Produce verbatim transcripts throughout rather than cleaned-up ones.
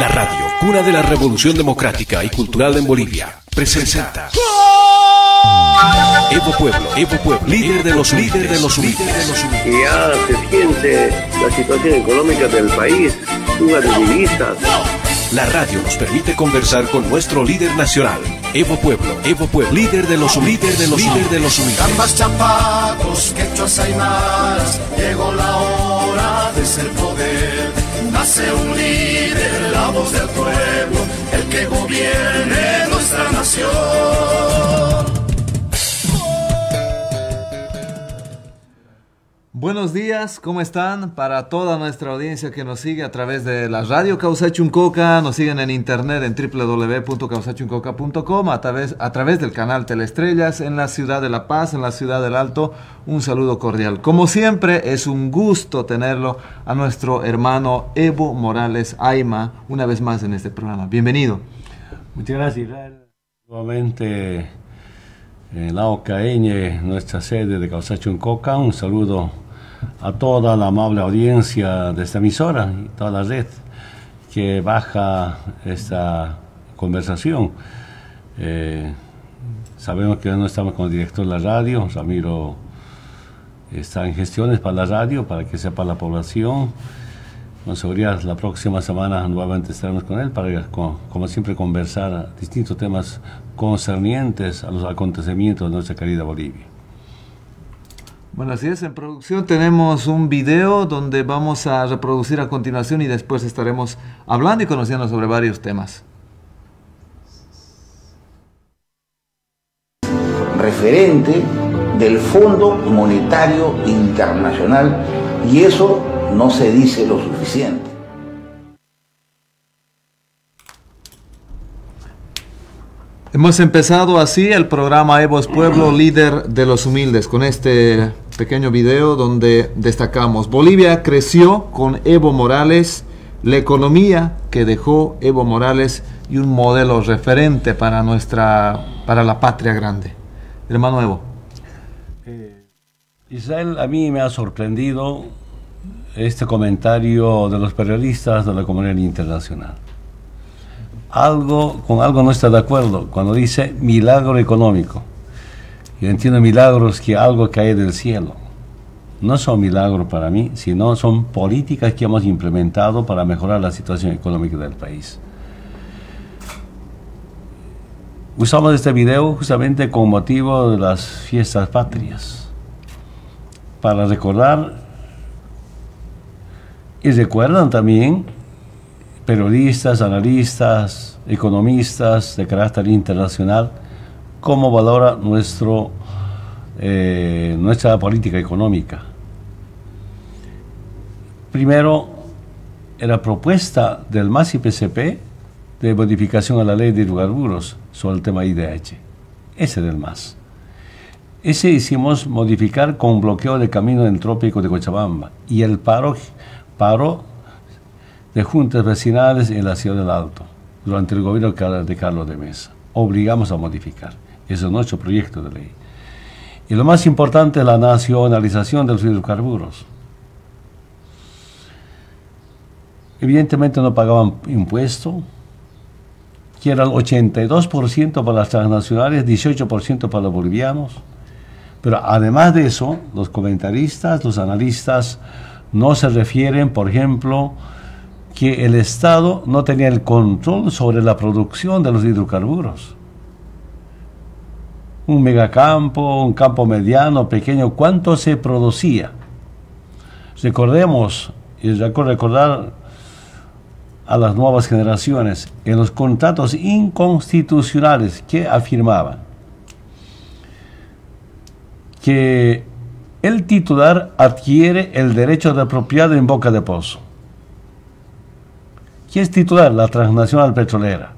La radio, cuna de la revolución democrática y cultural en Bolivia, presenta Evo Pueblo, Evo Pueblo, líder de los líderes de los humildes. Que ya se siente la situación económica del país, fuga de divisas. La radio nos permite conversar con nuestro líder nacional, Evo Pueblo, Evo Pueblo, líder de los líderes de los líderes de los humildes. Ambas chapacos, quechuas aymaras, llegó la hora de ser poder. Nace un líder, la voz del pueblo, el que gobierne nuestra nación. Buenos días, ¿cómo están? Para toda nuestra audiencia que nos sigue a través de la radio Causachuncoca, nos siguen en internet en doble u doble u doble u punto causachuncoca punto com, a través, a través del canal Teleestrellas en la ciudad de La Paz, en la ciudad del Alto. Un saludo cordial. Como siempre, es un gusto tenerlo a nuestro hermano Evo Morales Ayma una vez más en este programa. Bienvenido. Muchas gracias, Israel. Nuevamente en la O C A E Ñ E, nuestra sede de Causachuncoca. Un saludo a toda la amable audiencia de esta emisora y toda la red que baja esta conversación. Eh, sabemos que no estamos con el director de la radio, Ramiro está en gestiones para la radio, para que sepa la población. Con seguridad la próxima semana nuevamente estaremos con él para, como siempre, conversar distintos temas concernientes a los acontecimientos de nuestra querida Bolivia. Bueno, así es, en producción tenemos un video donde vamos a reproducir a continuación y después estaremos hablando y conociendo sobre varios temas. Referente del Fondo Monetario Internacional, y eso no se dice lo suficiente. Hemos empezado así el programa Evo es Pueblo, líder de los humildes, con este pequeño video donde destacamos: Bolivia creció con Evo Morales, la economía que dejó Evo Morales y un modelo referente para nuestra, para la patria grande. Hermano Evo. Eh, Israel, a mí me ha sorprendido este comentario de los periodistas de la comunidad internacional. Algo, con algo no está de acuerdo cuando dice milagro económico. Yo entiendo milagros que algo cae del cielo. No son milagros para mí, sino son políticas que hemos implementado para mejorar la situación económica del país. Usamos este video justamente con motivo de las fiestas patrias, para recordar, y recuerdan también periodistas, analistas, economistas de carácter internacional, cómo valora nuestro, eh, nuestra política económica. Primero, en la propuesta del M A S y P C P de modificación a la ley de hidrocarburos sobre el tema I D H, ese del M A S. Ese hicimos modificar con bloqueo de camino del trópico de Cochabamba y el paro, paro de juntas vecinales en la ciudad del Alto durante el gobierno de Carlos de Mesa. Obligamos a modificar. Ese es nuestro proyecto de ley. Y lo más importante es la nacionalización de los hidrocarburos. Evidentemente no pagaban impuesto, que era el ochenta y dos por ciento para las transnacionales, dieciocho por ciento para los bolivianos. Pero además de eso, los comentaristas, los analistas no se refieren, por ejemplo, que el Estado no tenía el control sobre la producción de los hidrocarburos. Un megacampo, un campo mediano, pequeño, ¿cuánto se producía? Recordemos, y recordar a las nuevas generaciones, en los contratos inconstitucionales que afirmaban que el titular adquiere el derecho de propiedad en boca de pozo. ¿Quién es titular? La transnacional petrolera.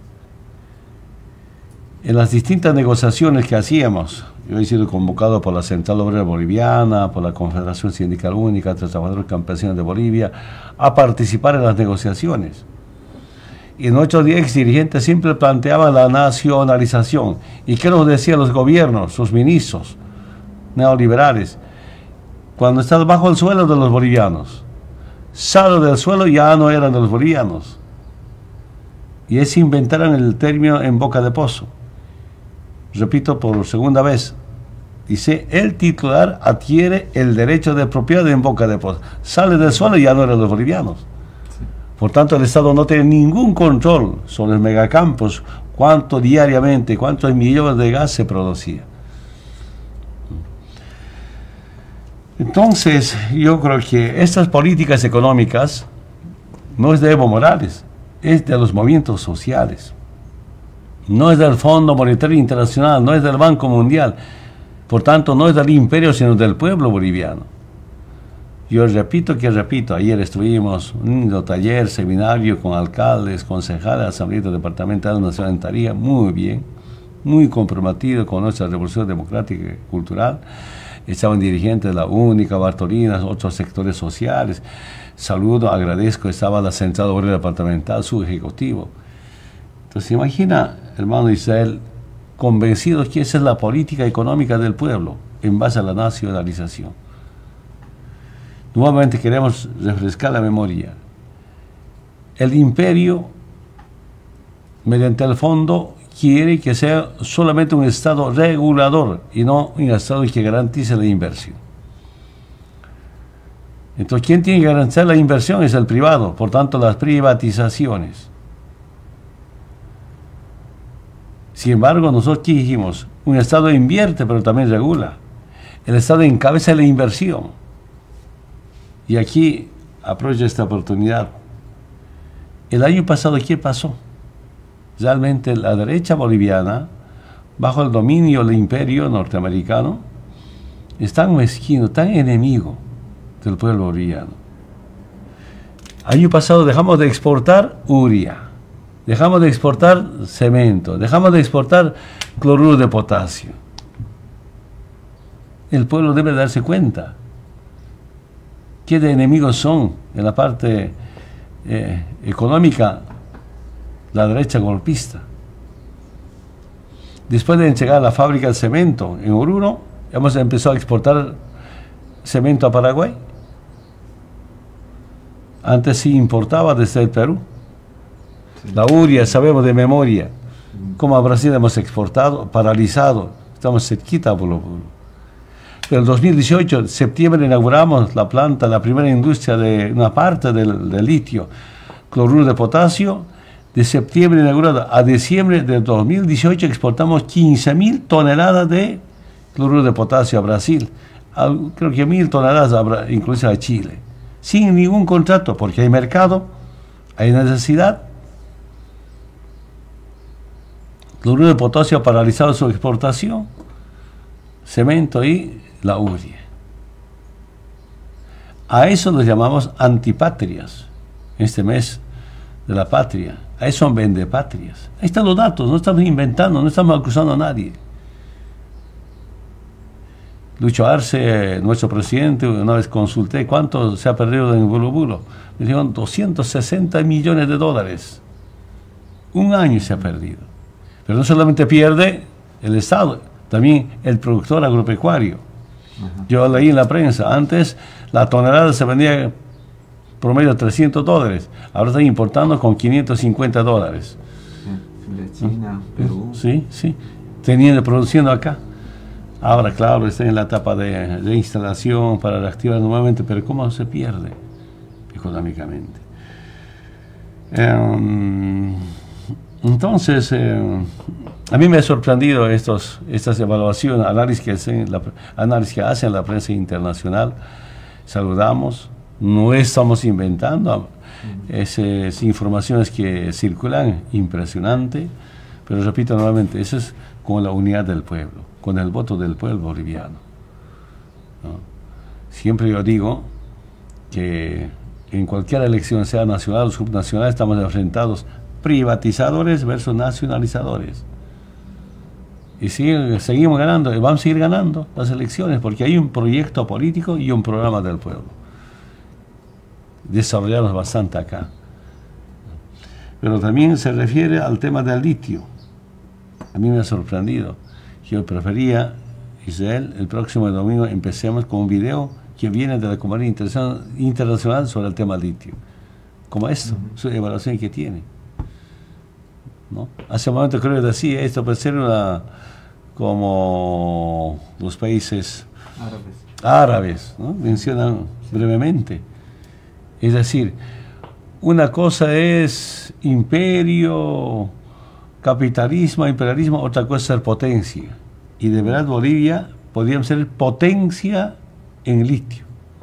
En las distintas negociaciones que hacíamos, yo he sido convocado por la Central Obrera Boliviana, por la Confederación Sindical Única de Trabajadores Campesinos de Bolivia, a participar en las negociaciones. Y nuestros ex dirigentes siempre planteaban la nacionalización. ¿Y qué nos decían los gobiernos, sus ministros neoliberales? Cuando estás bajo el suelo de los bolivianos, sale del suelo, ya no eran de los bolivianos. y es inventaron el término en boca de pozo. Repito por segunda vez. Dice, el titular adquiere el derecho de propiedad en boca de pozo. Sale del suelo y ya no eran los bolivianos. Sí. Por tanto, el Estado no tiene ningún control sobre los megacampos, cuánto diariamente, cuántos millones de gas se producía. Entonces, yo creo que estas políticas económicas no es de Evo Morales, es de los movimientos sociales. No es del Fondo Monetario Internacional, no es del Banco Mundial. Por tanto, no es del imperio, sino del pueblo boliviano. Yo repito que repito, ayer estuvimos en un taller, seminario con alcaldes, concejales, asamblea departamental nacional en Tarija, muy bien, muy comprometido con nuestra revolución democrática y cultural. Estaban dirigentes de la Única, Bartolinas, otros sectores sociales. Saludo, agradezco, estaba la Central Obrera Departamental, su ejecutivo. Entonces, imagina, hermano Israel, convencidos que esa es la política económica del pueblo, en base a la nacionalización. Nuevamente queremos refrescar la memoria. El imperio, mediante el fondo, quiere que sea solamente un Estado regulador y no un Estado que garantice la inversión. Entonces, ¿quién tiene que garantizar la inversión? Es el privado, por tanto, las privatizaciones. Sin embargo, nosotros ¿qué dijimos? Un Estado invierte, pero también regula. El Estado encabeza la inversión. Y aquí aprovecho esta oportunidad. El año pasado, ¿qué pasó? Realmente la derecha boliviana, bajo el dominio del imperio norteamericano, es tan mezquino, tan enemigo del pueblo boliviano. Año pasado dejamos de exportar urea, dejamos de exportar cemento, dejamos de exportar cloruro de potasio. El pueblo debe darse cuenta qué de enemigos son en la parte eh, económica la derecha golpista. Después de entregar la fábrica de cemento en Oruro, hemos empezado a exportar cemento a Paraguay. Antes sí importaba desde el Perú. Sí. La urea, sabemos de memoria. Como a Brasil hemos exportado, paralizado. Estamos cerquita por lo puro. Pero en el dos mil dieciocho, en septiembre, inauguramos la planta, la primera industria de una parte del, del litio, cloruro de potasio. De septiembre inaugurada a diciembre de dos mil dieciocho exportamos quince mil toneladas de cloruro de potasio a Brasil. Al, creo que mil toneladas a, incluso a Chile. Sin ningún contrato, porque hay mercado, hay necesidad. Cloruro de potasio ha paralizado su exportación. Cemento y la urea. A eso los llamamos antipatrias. Este mes de la patria. A eso son vendepatrias. Ahí están los datos, no estamos inventando, no estamos acusando a nadie. Lucho Arce, nuestro presidente, una vez consulté cuánto se ha perdido en Bulo Bulo. Me dijeron doscientos sesenta millones de dólares. Un año se ha perdido. Pero no solamente pierde el Estado, también el productor agropecuario. Uh-huh. Yo leí en la prensa, antes la tonelada se vendía promedio trescientos dólares, ahora están importando con quinientos cincuenta dólares. De China, Perú. Sí, sí, teniendo, produciendo acá. Ahora, claro, está en la etapa de, de instalación para reactivar nuevamente, pero ¿cómo se pierde económicamente? Eh, entonces, eh, a mí me ha sorprendido estos, estas evaluaciones, análisis que hacen la, análisis que hacen la prensa internacional. Saludamos. No estamos inventando, esas informaciones que circulan, impresionante, pero repito nuevamente, eso es con la unidad del pueblo, con el voto del pueblo boliviano, ¿no? Siempre yo digo que en cualquier elección, sea nacional o subnacional, estamos enfrentados privatizadores versus nacionalizadores. Y sigue, seguimos ganando, y vamos a seguir ganando las elecciones, porque hay un proyecto político y un programa del pueblo. Desarrollamos bastante acá. Pero también se refiere al tema del litio. A mí me ha sorprendido. Yo prefería, Israel, el próximo domingo empecemos con un video que viene de la comunidad internacional sobre el tema del litio. Como esto, uh-huh. Su evaluación que tiene. ¿no? Hace un momento creo que decía, esto puede ser una, como los países Árabes. árabes, ¿no? Mencionan brevemente. Es decir, una cosa es imperio, capitalismo, imperialismo, otra cosa es ser potencia. Y de verdad Bolivia podría ser potencia en litio.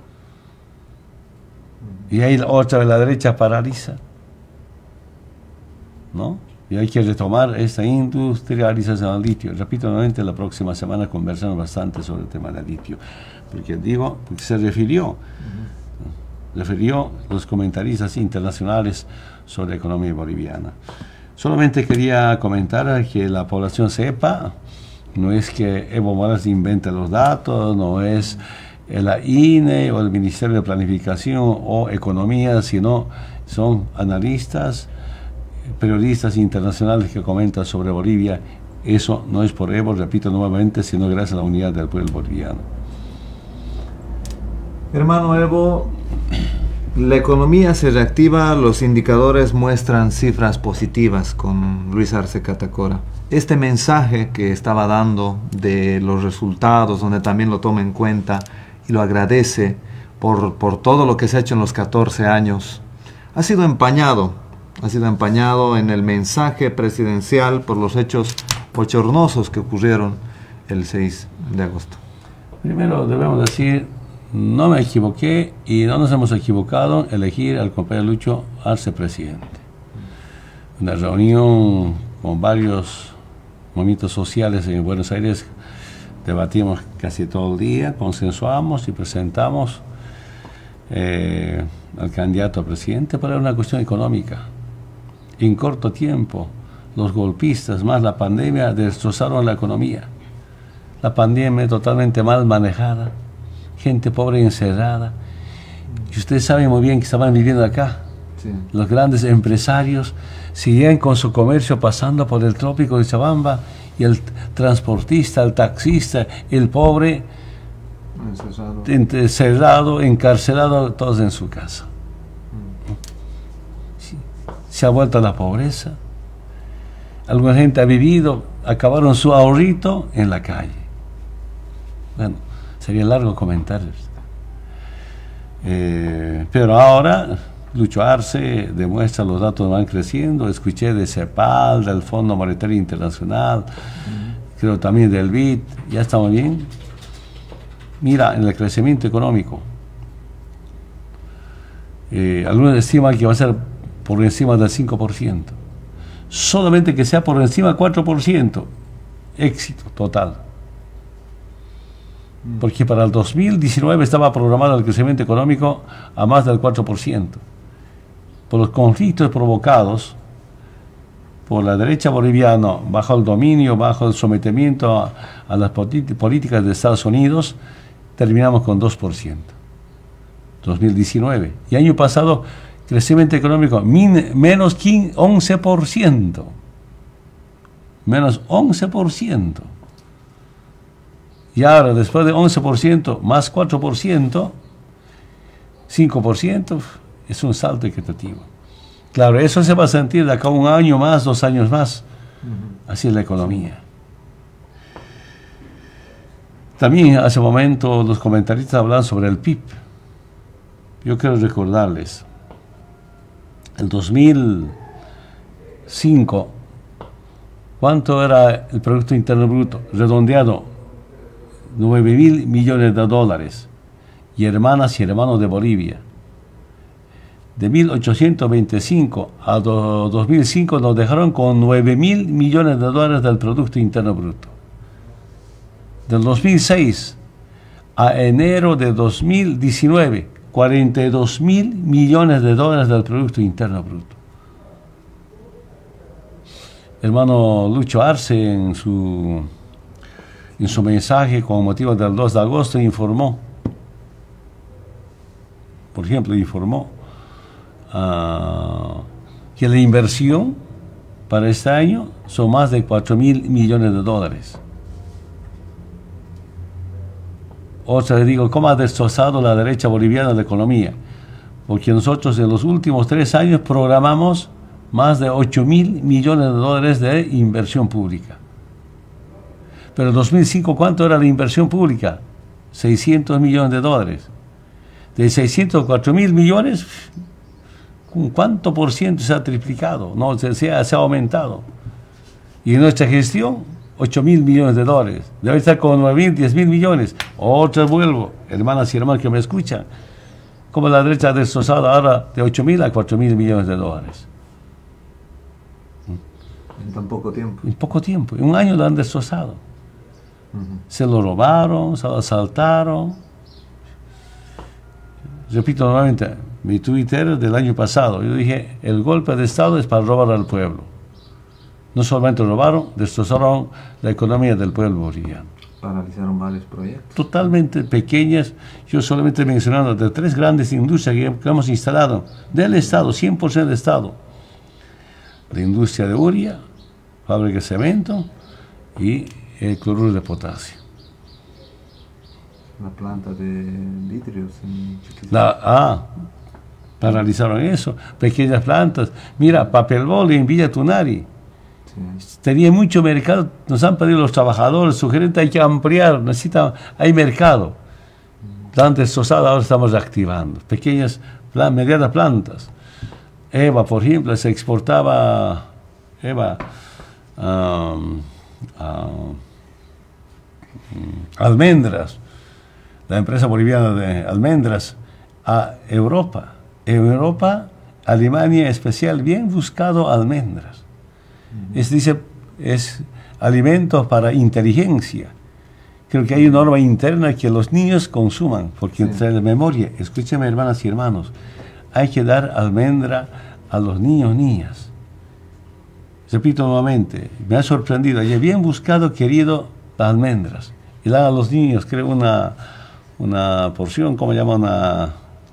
Y ahí otra vez la derecha paraliza, ¿no? Y hay que retomar esta industrialización del litio. Repito nuevamente, la próxima semana conversamos bastante sobre el tema del litio. Porque digo, porque se refirió, uh-huh. refirió los comentaristas internacionales sobre la economía boliviana. Solamente quería comentar que la población sepa, no es que Evo Morales invente los datos, no es la I N E o el Ministerio de Planificación o Economía, sino son analistas, periodistas internacionales que comentan sobre Bolivia. Eso no es por Evo, repito nuevamente, sino gracias a la unidad del pueblo boliviano. Hermano Evo, la economía se reactiva, los indicadores muestran cifras positivas con Luis Arce Catacora. Este mensaje que estaba dando de los resultados, donde también lo toma en cuenta y lo agradece por, por todo lo que se ha hecho en los catorce años, ha sido empañado, ha sido empañado en el mensaje presidencial por los hechos bochornosos que ocurrieron el seis de agosto. Primero debemos decir, no me equivoqué y no nos hemos equivocado en elegir al compañero Lucho Arce presidente. Una reunión con varios movimientos sociales en Buenos Aires, debatimos casi todo el día, consensuamos y presentamos eh, al candidato a presidente para una cuestión económica. En corto tiempo, los golpistas más la pandemia destrozaron la economía. La pandemia totalmente mal manejada, gente pobre encerrada. Y ustedes saben muy bien que estaban viviendo acá. Sí. Los grandes empresarios seguían con su comercio pasando por el trópico de Chabamba, y el transportista, el taxista, el pobre, encerrado, encerrado encarcelado, todos en su casa. Mm. Sí. Se ha vuelto a la pobreza. Alguna gente ha vivido, acabaron su ahorrito en la calle. Bueno, sería largo comentarles. Eh, pero ahora Lucho Arce demuestra, los datos van creciendo. Escuché de CEPAL, del Fondo Monetario Internacional, uh-huh. creo también del B I D, ya estamos bien. Mira, en el crecimiento económico, eh, algunos estiman que va a ser por encima del cinco por ciento. Solamente que sea por encima del cuatro por ciento, éxito total. Porque para el dos mil diecinueve estaba programado el crecimiento económico a más del cuatro por ciento. Por los conflictos provocados por la derecha boliviana, bajo el dominio, bajo el sometimiento a, a las políticas de Estados Unidos, terminamos con dos por ciento. dos mil diecinueve. Y año pasado, crecimiento económico min, menos once por ciento. Menos once por ciento. Y ahora, después de once por ciento, más cuatro por ciento, cinco por ciento, es un salto equitativo. Claro, eso se va a sentir de acá un año más, dos años más. Uh-huh. Así es la economía. También hace un momento los comentaristas hablan sobre el P I B. Yo quiero recordarles, el dos mil cinco, ¿cuánto era el Producto Interno Bruto? Redondeado, nueve mil millones de dólares. Y hermanas y hermanos de Bolivia, de mil ochocientos veinticinco a dos mil cinco nos dejaron con nueve mil millones de dólares del Producto Interno Bruto. Del dos mil seis a enero de dos mil diecinueve, cuarenta y dos mil millones de dólares del Producto Interno Bruto. Hermano Lucho Arce, en su, en su mensaje con motivo del dos de agosto, informó, por ejemplo, informó uh, que la inversión para este año son más de cuatro mil millones de dólares. O sea, digo, ¿cómo ha destrozado la derecha boliviana la economía? Porque nosotros en los últimos tres años programamos más de ocho mil millones de dólares de inversión pública. Pero en dos mil cinco, ¿cuánto era la inversión pública? seiscientos millones de dólares. De seiscientos a cuatro mil millones, ¿cuánto por ciento se ha triplicado? No, se, se, ha, se ha aumentado. Y en nuestra gestión, ocho mil millones de dólares. Debe estar con nueve mil, diez mil millones. Otra vuelvo, hermanas y hermanos que me escuchan. Como la derecha ha destrozado ahora de ocho mil a cuatro mil millones de dólares. En tan poco tiempo. En poco tiempo. En un año lo han destrozado. Uh-huh. Se lo robaron, se lo asaltaron. Repito nuevamente, mi Twitter del año pasado, yo dije, el golpe de Estado es para robar al pueblo. No solamente robaron, destrozaron la economía del pueblo boliviano. Paralizaron varios proyectos. Totalmente pequeñas, yo solamente mencionando de tres grandes industrias que hemos instalado del Estado, cien por ciento del Estado. La industria de urea, fábrica de cemento y el cloruro de potasio. La planta de vidrios en la, Ah, paralizaron eso. Pequeñas plantas. Mira, Papel Boli en Villa Tunari. Sí. Tenía mucho mercado. Nos han pedido los trabajadores, su gerente, hay que ampliar, necesita, hay mercado. Tan destrozada, ahora estamos reactivando. Pequeñas, plan, medianas plantas. Eva, por ejemplo, se exportaba Eva um, uh, almendras, la empresa boliviana de almendras, a Europa. En Europa, Alemania especial, bien buscado almendras. Uh-huh. Es, dice, es alimento para inteligencia. Creo que hay una norma interna que los niños consuman, porque sí. Entre la memoria, escúchenme hermanas y hermanos, hay que dar almendra a los niños, niñas. Repito nuevamente, me ha sorprendido, he bien buscado, querido, las almendras. Y dan a los niños, creo, una, una porción, ¿cómo llaman? Una,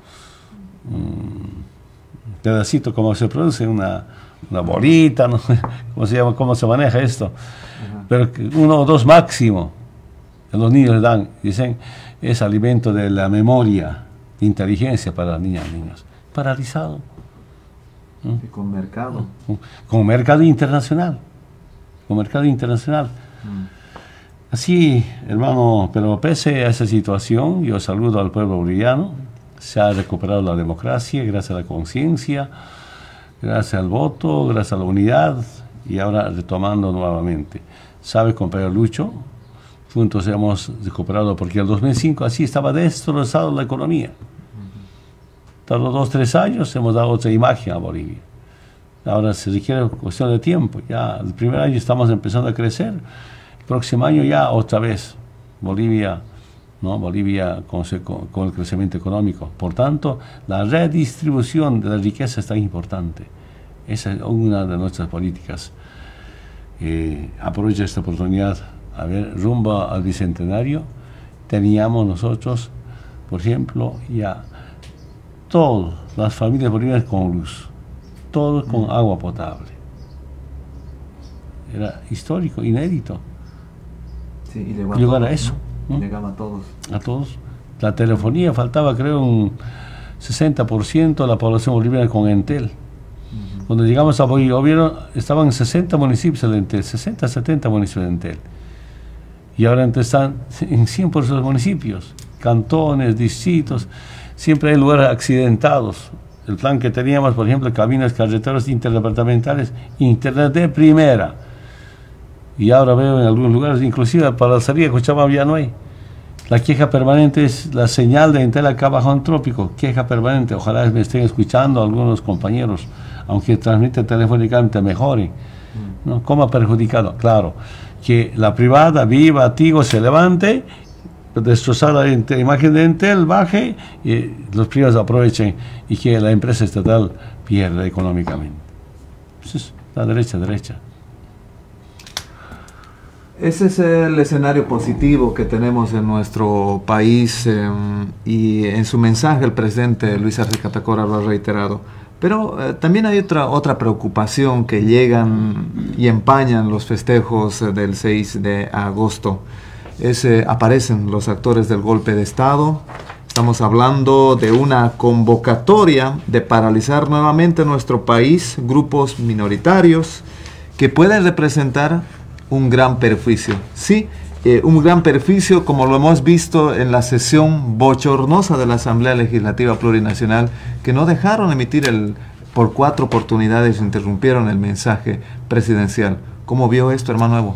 un pedacito, ¿cómo se produce? Una, una bolita, ¿no? ¿Cómo se llama? ¿Cómo se maneja esto? Uh-huh. Pero uno o dos máximo, a los niños les dan, dicen, es alimento de la memoria, de inteligencia para las niñas y niños. Paralizado. Y con mercado. Con mercado internacional. Con mercado internacional. Mm. Así, hermano, pero pese a esa situación, yo saludo al pueblo boliviano. Se ha recuperado la democracia gracias a la conciencia, gracias al voto, gracias a la unidad, y ahora retomando nuevamente. ¿Sabe, compañero Lucho? Juntos hemos recuperado, porque en el dos mil cinco así estaba destrozada la economía. Tardó dos, tres años, hemos dado otra imagen a Bolivia. Ahora se requiere cuestión de tiempo. Ya el primer año estamos empezando a crecer. El próximo año ya otra vez Bolivia, ¿no? Bolivia con, con, con el crecimiento económico. Por tanto, la redistribución de la riqueza es tan importante. Esa es una de nuestras políticas. Eh, aprovecho esta oportunidad. A ver, rumbo al Bicentenario, teníamos nosotros, por ejemplo, ya todas las familias bolivianas con luz, todos con agua potable. Era histórico, inédito. Sí, y llegó a llegar todos, a eso. ¿no? ¿no? Llegaba a todos. A todos. La telefonía faltaba, creo, un sesenta por ciento de la población boliviana con Entel. Uh-huh. Cuando llegamos a Bolivia, estaban sesenta municipios de Entel, sesenta, setenta municipios de Entel. Y ahora están en cien por ciento de los municipios, cantones, distritos. Siempre hay lugares accidentados. El plan que teníamos, por ejemplo, caminos, carreteras interdepartamentales, internet de primera. Y ahora veo en algunos lugares, inclusive para la salida de Cochabamba ya no hay. La queja permanente es la señal de Entel acá bajo en trópico. Queja permanente. Ojalá me estén escuchando algunos compañeros, aunque transmiten telefónicamente mejore. ¿No? ¿Cómo ha perjudicado? Claro, que la privada viva, Tigo, se levante, destrozada la imagen de Entel, baje, y los privados aprovechen y que la empresa estatal pierda económicamente. Eso es la derecha, derecha. Ese es el escenario positivo que tenemos en nuestro país eh, y en su mensaje el presidente Luis Arce Catacora lo ha reiterado. Pero eh, también hay otra, otra preocupación que llegan y empañan los festejos eh, del seis de agosto. Es, eh, aparecen los actores del golpe de Estado, Estamos hablando de una convocatoria de paralizar nuevamente nuestro país, grupos minoritarios que pueden representar un gran perjuicio. Sí, eh, un gran perjuicio como lo hemos visto en la sesión bochornosa de la Asamblea Legislativa Plurinacional, que no dejaron emitir el, por cuatro oportunidades interrumpieron el mensaje presidencial. ¿Cómo vio esto, hermano Evo?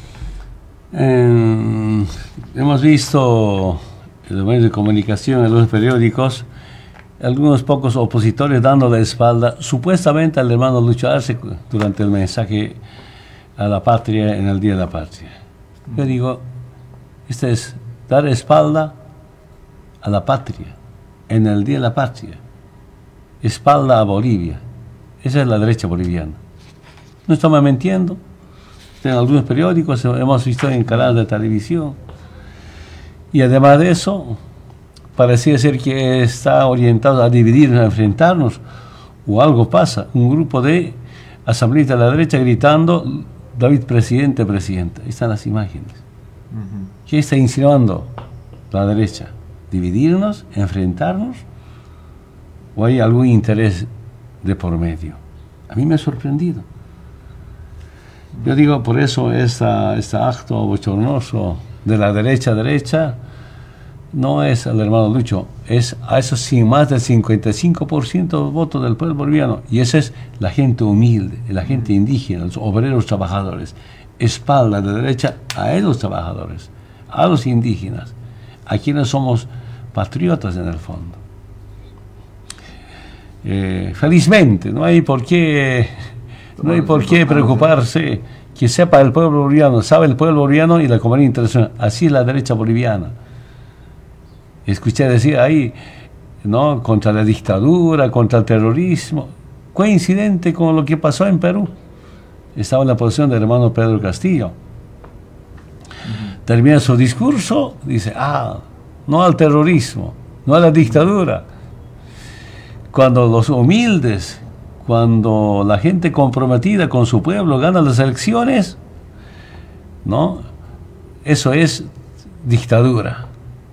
Eh, hemos visto en los medios de comunicación, en los periódicos, algunos pocos opositores dando la espalda supuestamente al hermano Lucho Arce durante el mensaje a la patria en el Día de la Patria. Yo digo, este es dar espalda a la patria en el Día de la Patria, espalda a Bolivia. Esa es la derecha boliviana. No estamos mintiendo. En algunos periódicos hemos visto en canales de televisión. Y además de eso, parecía ser que está orientado a dividirnos, a enfrentarnos, o algo pasa. Un grupo de asambleístas de la derecha gritando, David presidente, presidente. Ahí están las imágenes. Uh-huh. ¿Qué está insinuando la derecha? ¿Dividirnos, enfrentarnos? ¿O hay algún interés de por medio? A mí me ha sorprendido. Yo digo, por eso esta, este acto bochornoso de la derecha derecha no es el hermano Lucho, es a esos sin más del cincuenta y cinco por ciento del voto del pueblo boliviano, y esa es la gente humilde, la gente indígena, los obreros trabajadores, espalda de derecha a esos trabajadores, a los indígenas, a quienes somos patriotas en el fondo. Eh, felizmente, no hay por qué... No hay por qué preocuparse, que sepa el pueblo boliviano, sabe el pueblo boliviano y la comunidad internacional. Así es la derecha boliviana. Escuché decir ahí, ¿no?, contra la dictadura, contra el terrorismo, coincidente con lo que pasó en Perú. Estaba en la posición del hermano Pedro Castillo. Uh-huh. Termina su discurso, dice, ah, no al terrorismo, no a la dictadura. Cuando los humildes, cuando la gente comprometida con su pueblo gana las elecciones, ¿no?, eso es dictadura.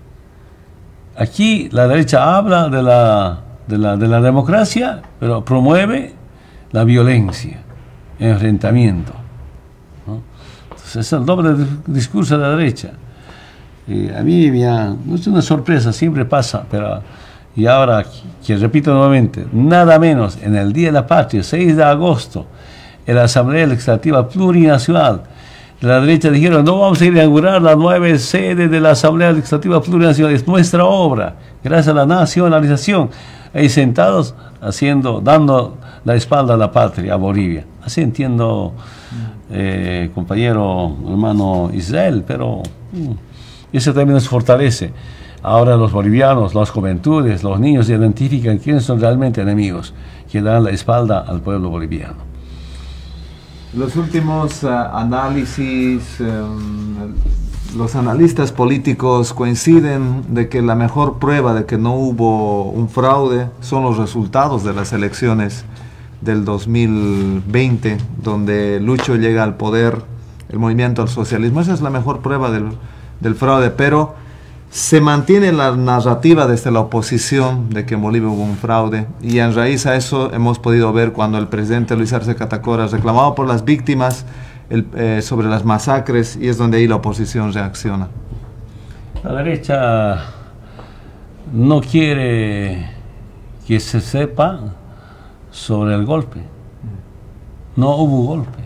Aquí la derecha habla de la, de la, de la democracia, pero promueve la violencia, el enfrentamiento, ¿no? Entonces es el doble discurso de la derecha. Y a mí me ha, no es una sorpresa, siempre pasa, pero... Y ahora, que repito nuevamente, nada menos, en el Día de la Patria, seis de agosto, en la Asamblea Legislativa Plurinacional, de la derecha dijeron, no vamos a inaugurar la nueva sede de la Asamblea Legislativa Plurinacional, es nuestra obra, gracias a la nacionalización, ahí sentados, haciendo, dando la espalda a la patria, a Bolivia. Así entiendo, eh, compañero, hermano Israel, pero mm, eso también nos fortalece. Ahora los bolivianos, las juventudes, los niños identifican quiénes son realmente enemigos, que dan la espalda al pueblo boliviano. Los últimos uh, análisis, um, los analistas políticos coinciden de que la mejor prueba de que no hubo un fraude son los resultados de las elecciones del dos mil veinte, donde Lucho llega al poder, el movimiento al socialismo. Esa es la mejor prueba del, del fraude, pero se mantiene la narrativa desde la oposición de que en Bolivia hubo un fraude, y en raíz a eso hemos podido ver cuando el presidente Luis Arce Catacora reclamaba por las víctimas el, eh, sobre las masacres, y es donde ahí la oposición reacciona. La derecha no quiere que se sepa sobre el golpe. No hubo golpe.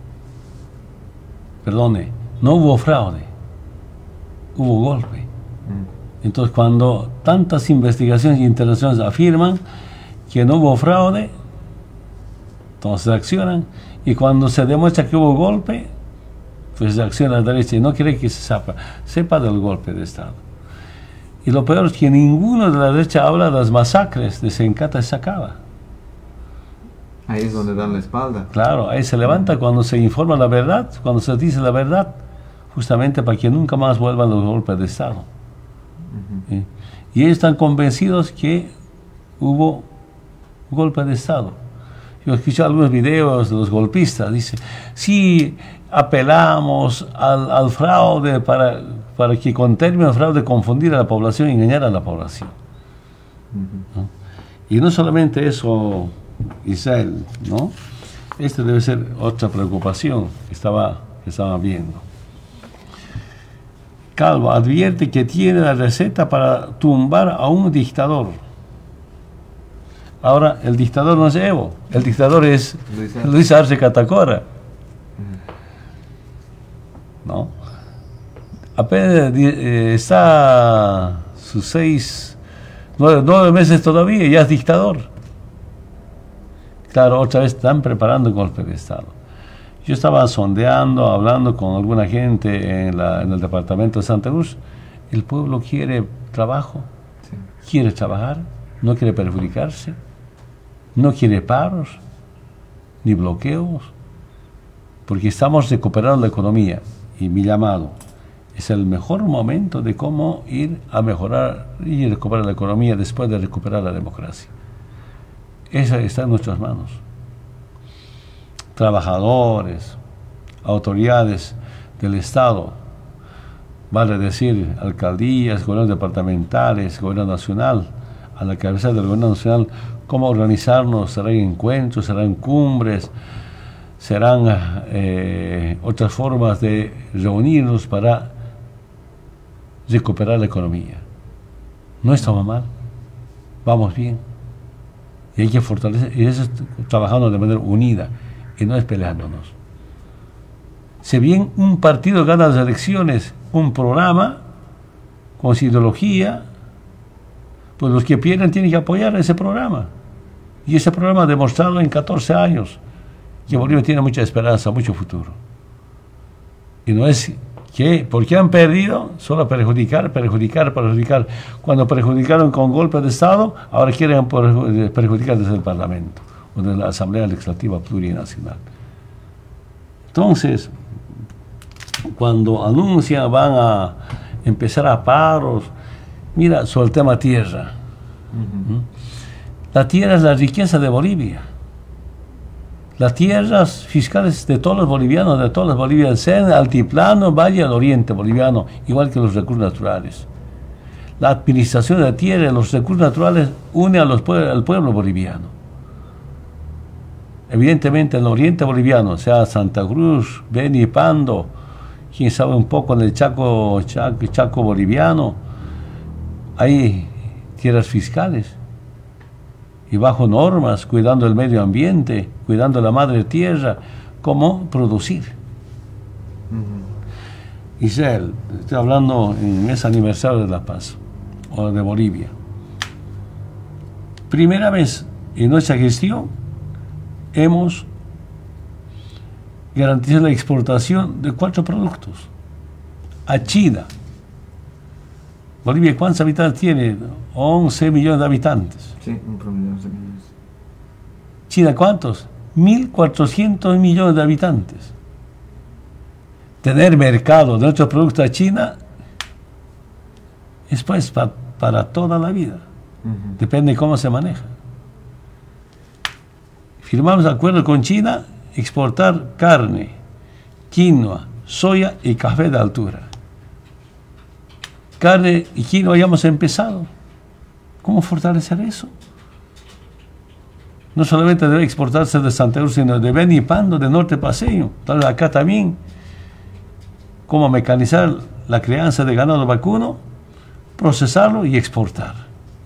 Perdone, no hubo fraude. Hubo golpe. Entonces, cuando tantas investigaciones internacionales afirman que no hubo fraude, entonces reaccionan, y cuando se demuestra que hubo golpe, pues reacciona la derecha y no quiere que se sepa, sepa del golpe de Estado. Y lo peor es que ninguno de la derecha habla de las masacres de Sencata y Sacaba. Ahí es donde dan la espalda. Claro, ahí se levanta cuando se informa la verdad, cuando se dice la verdad, justamente para que nunca más vuelvan los golpes de Estado. Uh-huh. ¿Sí? Y ellos están convencidos que hubo golpe de Estado. yo escuché algunos videos de los golpistas, dice, sí, apelamos al, al fraude para, para que con término de fraude confundir a la población y engañar a la población. Uh-huh. ¿No? Y no solamente eso, Israel, ¿no? Esta debe ser otra preocupación que estaba, que estaba viendo. Calvo advierte que tiene la receta para tumbar a un dictador. Ahora, el dictador no es Evo, el dictador es Luis Arce, Luis Arce Catacora. ¿No? Apenas eh, está sus seis, nueve, nueve meses todavía, ya es dictador. Claro, otra vez están preparando un golpe de Estado. Yo estaba sondeando, hablando con alguna gente en, la, en el departamento de Santa Cruz. El pueblo quiere trabajo, sí. quiere trabajar, no quiere perjudicarse, no quiere paros, ni bloqueos, porque estamos recuperando la economía. Y mi llamado es el mejor momento de cómo ir a mejorar y recuperar la economía después de recuperar la democracia. Esa está en nuestras manos. Trabajadores, autoridades del Estado, vale decir, alcaldías, gobiernos departamentales, gobierno nacional, a la cabeza del gobierno nacional, cómo organizarnos, serán encuentros, serán cumbres, serán eh, otras formas de reunirnos para recuperar la economía. No estamos mal, vamos bien. Y hay que fortalecer, y eso es trabajando de manera unida, y no es peleándonos. Si bien un partido gana las elecciones, un programa, con su ideología, pues los que pierden tienen que apoyar ese programa. Y ese programa ha demostrado en catorce años que Bolivia tiene mucha esperanza, mucho futuro. Y no es que, porque han perdido, solo perjudicar, perjudicar, perjudicar. Cuando perjudicaron con golpe de Estado, ahora quieren perjudicar desde el Parlamento o de la Asamblea Legislativa Plurinacional. Entonces, cuando anuncian van a empezar a paros, mira, sobre el tema tierra. Uh-huh. La tierra es la riqueza de Bolivia. Las tierras fiscales de todos los bolivianos, de todos los bolivianos, sea en el altiplano, valle al oriente boliviano, igual que los recursos naturales. La administración de la tierra y los recursos naturales une a los pue al pueblo boliviano. Evidentemente en el oriente boliviano, sea Santa Cruz, Beni, Pando, quien sabe un poco en el Chaco, Chaco, Chaco boliviano, hay tierras fiscales y bajo normas, cuidando el medio ambiente, cuidando la madre tierra, cómo producir. Uh-huh. Israel, estoy hablando en ese aniversario de La Paz, o de Bolivia. Primera vez en nuestra gestión hemos garantizado la exportación de cuatro productos a China. Bolivia, ¿cuántos habitantes tiene? once millones de habitantes. Sí, un promedio de once millones. China, ¿cuántos? mil cuatrocientos millones de habitantes. Tener mercado de nuestros productos a China es pues pa, para toda la vida. Uh-huh. Depende de cómo se maneja. Firmamos acuerdo con China, exportar carne, quinoa, soya y café de altura. Carne y quinoa ya hemos empezado. ¿Cómo fortalecer eso? No solamente debe exportarse de Santa Cruz, sino de Beni y Pando, de Norte Paseño. Entonces acá también, cómo mecanizar la crianza de ganado vacuno, procesarlo y exportar.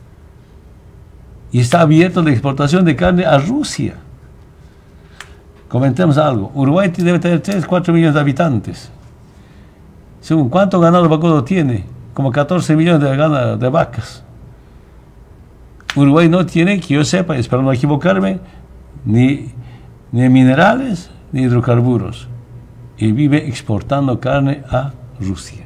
Y está abierto la exportación de carne a Rusia. Comentemos algo. Uruguay debe tener tres, cuatro millones de habitantes. Según cuánto ganado vacuno tiene, como catorce millones de, ganado, de vacas. Uruguay no tiene, que yo sepa, espero no equivocarme, ni, ni minerales ni hidrocarburos. Y vive exportando carne a Rusia.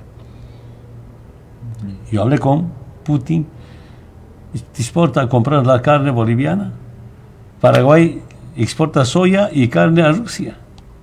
Yo hablé con Putin, exporta a comprar la carne boliviana. Paraguay exporta soya y carne a Rusia.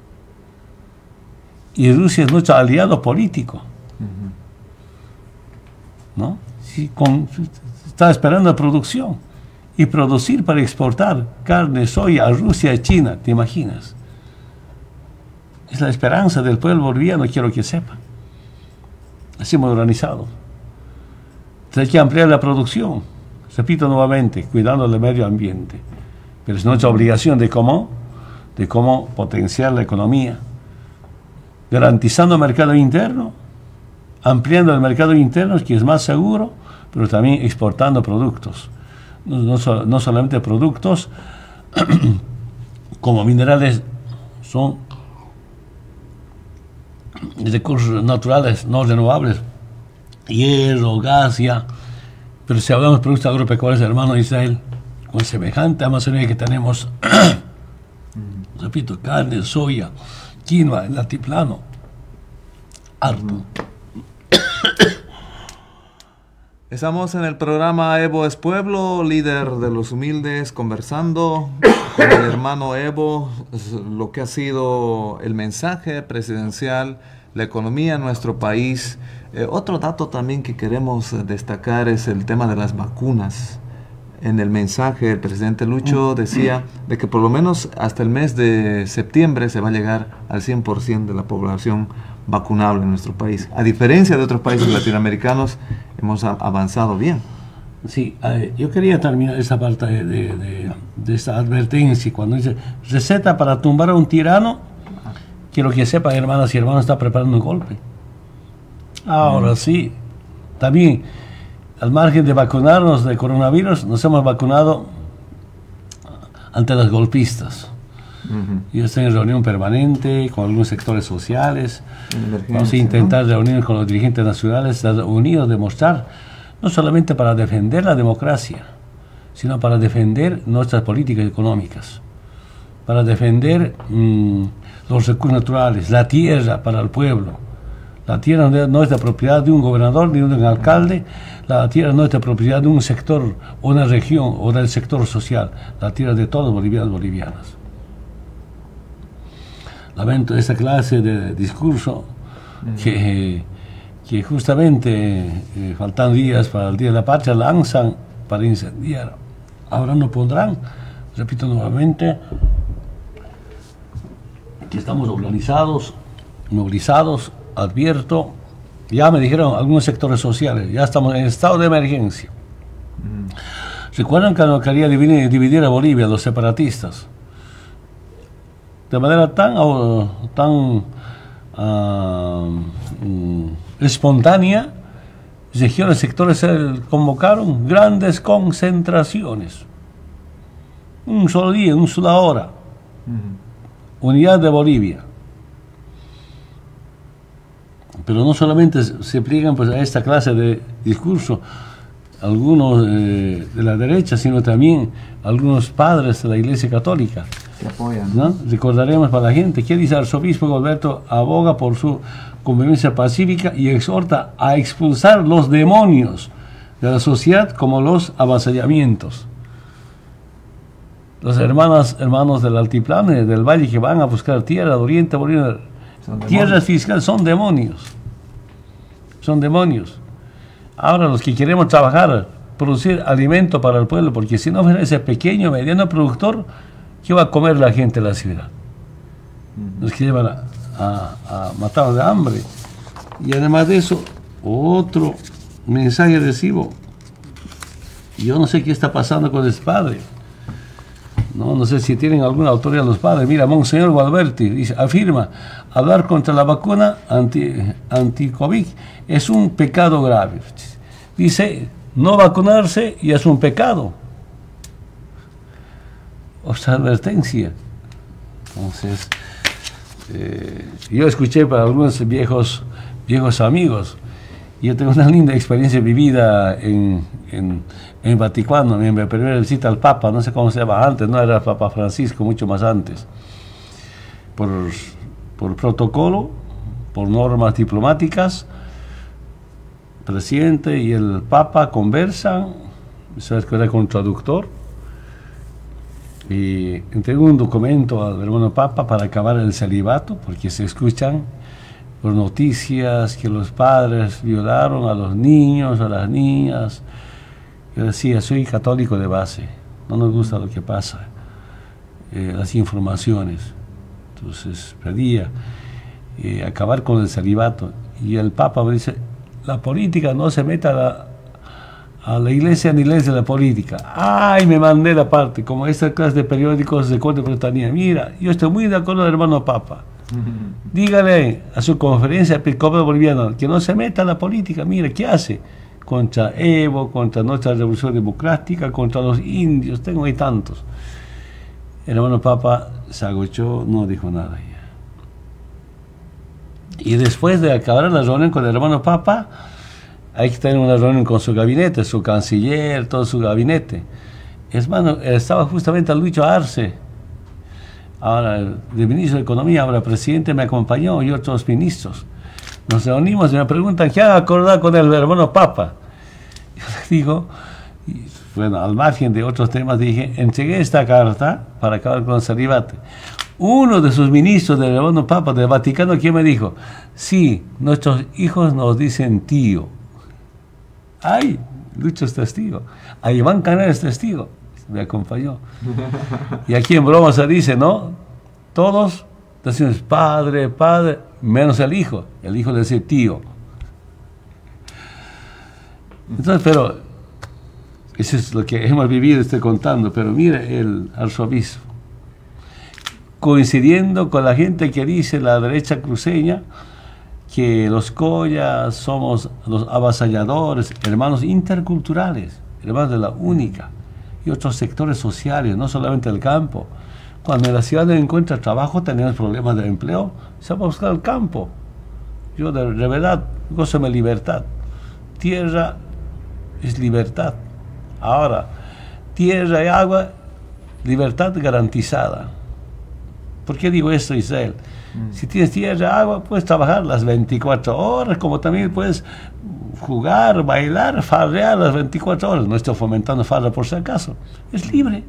Y Rusia es nuestro aliado político. ¿No? Sí, con, está esperando la producción. y producir para exportar carne, soya a Rusia y China, ¿te imaginas? Es la esperanza del pueblo boliviano, quiero que sepa. Así hemos organizado. Hay que ampliar la producción, repito nuevamente, cuidando del medio ambiente. Pero es nuestra obligación de cómo, de cómo potenciar la economía, garantizando el mercado interno, ampliando el mercado interno, que es más seguro, pero también exportando productos. No, no, no solamente productos como minerales, son recursos naturales no renovables, hierro, gas, ya. Pero si hablamos de productos agropecuarios, hermano Israel, con semejante Amazonía que tenemos, repito, carne, soya, quinoa, el altiplano, harto. Estamos en el programa Evo es Pueblo, líder de los humildes, conversando con el hermano Evo, lo que ha sido el mensaje presidencial, la economía en nuestro país. Eh, otro dato también que queremos destacar es el tema de las vacunas. En el mensaje el presidente Lucho decía de que por lo menos hasta el mes de septiembre se va a llegar al cien por ciento de la población vacunable en nuestro país. A diferencia de otros países latinoamericanos, hemos avanzado bien. Sí, eh, yo quería terminar esa parte de, de, de, de esta advertencia. Cuando dice receta para tumbar a un tirano, quiero que sepan, hermanas y hermanos, está preparando un golpe. Ahora mm. sí, también, al margen de vacunarnos de coronavirus, nos hemos vacunado ante los golpistas. Uh-huh. Yo estoy en reunión permanente con algunos sectores sociales. Vamos a intentar ¿no? reunirnos con los dirigentes nacionales, Estados Unidos, demostrar, no solamente para defender la democracia, sino para defender nuestras políticas económicas, para defender mmm, los recursos naturales, la tierra para el pueblo. La tierra no es de propiedad de un gobernador ni de un alcalde, la tierra no es de propiedad de un sector, o una región, o del sector social, la tierra es de todos los bolivianos y bolivianas. Lamento esta clase de discurso que, que justamente, eh, faltan días para el Día de la Patria, lanzan para incendiar. Ahora no pondrán, repito nuevamente, que estamos organizados, movilizados, advierto, ya me dijeron algunos sectores sociales, ya estamos en estado de emergencia. Mm. ¿Recuerdan que no quería dividir, dividir a Bolivia, los separatistas? De manera tan, tan uh, um, espontánea, regiones, sectores se convocaron grandes concentraciones. Un solo día, una sola hora. Mm. Unidad de Bolivia. Pero no solamente se pliegan pues, a esta clase de discurso algunos eh, de la derecha, sino también algunos padres de la Iglesia Católica. Que apoyan. ¿No? Recordaremos para la gente que dice el arzobispo Alberto aboga por su convivencia pacífica y exhorta a expulsar los demonios de la sociedad como los avasallamientos. Los hermanos, hermanos del altiplano y del valle que van a buscar tierra de Oriente Bolivia, tierras fiscales, son demonios. Son demonios. Ahora los que queremos trabajar, producir alimento para el pueblo, porque si no fuera ese pequeño, mediano productor, ¿qué va a comer la gente de la ciudad? Los que llevan a, a, a matar de hambre. Y además de eso, otro mensaje recibo. Yo no sé qué está pasando con ese padre. No, no sé si tienen alguna autoridad los padres. Mira, Monseñor Gualberti dice, afirma, hablar contra la vacuna anti, anti-COVID es un pecado grave. Dice, no vacunarse y es un pecado. O sea, advertencia. Entonces, eh, yo escuché para algunos viejos, viejos amigos. Yo tengo una linda experiencia vivida en, en, en Vaticano, en mi primera visita al Papa, no sé cómo se llama antes, no era el Papa Francisco, mucho más antes. Por, por protocolo, por normas diplomáticas, el presidente y el Papa conversan, sabes que era con un traductor, y entregó un documento al hermano Papa para acabar el celibato, porque se escuchan por noticias que los padres violaron a los niños, a las niñas. Yo decía, soy católico de base, no nos gusta lo que pasa, eh, las informaciones. Entonces pedía eh, acabar con el celibato. Y el Papa me dice, la política no se meta a la, a la iglesia ni iglesia de la política. Ay, me mandé la parte, como esta clase de periódicos de corte británica. Mira, yo estoy muy de acuerdo del hermano Papa. Dígale a su conferencia episcopal boliviana que no se meta a la política. Mira, ¿qué hace? Contra Evo, contra nuestra revolución democrática, contra los indios, tengo ahí tantos. El hermano Papa se agochó, no dijo nada ya. Y después de acabar la reunión con el hermano Papa, hay que tener una reunión con su gabinete, su canciller, todo su gabinete. Hermano, estaba justamente Lucho Arce, ahora el ministro de Economía, ahora presidente, me acompañó y otros ministros. Nos reunimos y me preguntan, ¿qué han acordado con el hermano Papa? Yo les digo, y, bueno, al margen de otros temas, dije, entregué esta carta para acabar con el celibato. Uno de sus ministros del hermano Papa del Vaticano, ¿quién me dijo? Sí, nuestros hijos nos dicen tío. Ay, Lucho es testigo. A Iván Canal es testigo. Me acompañó. Y aquí en broma se dice, ¿no? Todos decimos padre, padre, menos el hijo. El hijo le dice tío. Entonces, pero, eso es lo que hemos vivido, estoy contando, pero mire el arzobispo, coincidiendo con la gente que dice la derecha cruceña, que los collas somos los avasalladores, hermanos interculturales, hermanos de la única, y otros sectores sociales, no solamente el campo. Cuando en la ciudad no encuentra trabajo, tenemos problemas de empleo, se va a buscar el campo. Yo de, de verdad gozo de libertad. Tierra es libertad. Ahora, tierra y agua, libertad garantizada. ¿Por qué digo esto, Israel? Mm. Si tienes tierra y agua, puedes trabajar las veinticuatro horas, como también puedes jugar, bailar, farrear las veinticuatro horas. No estoy fomentando farra por si acaso. Es libre.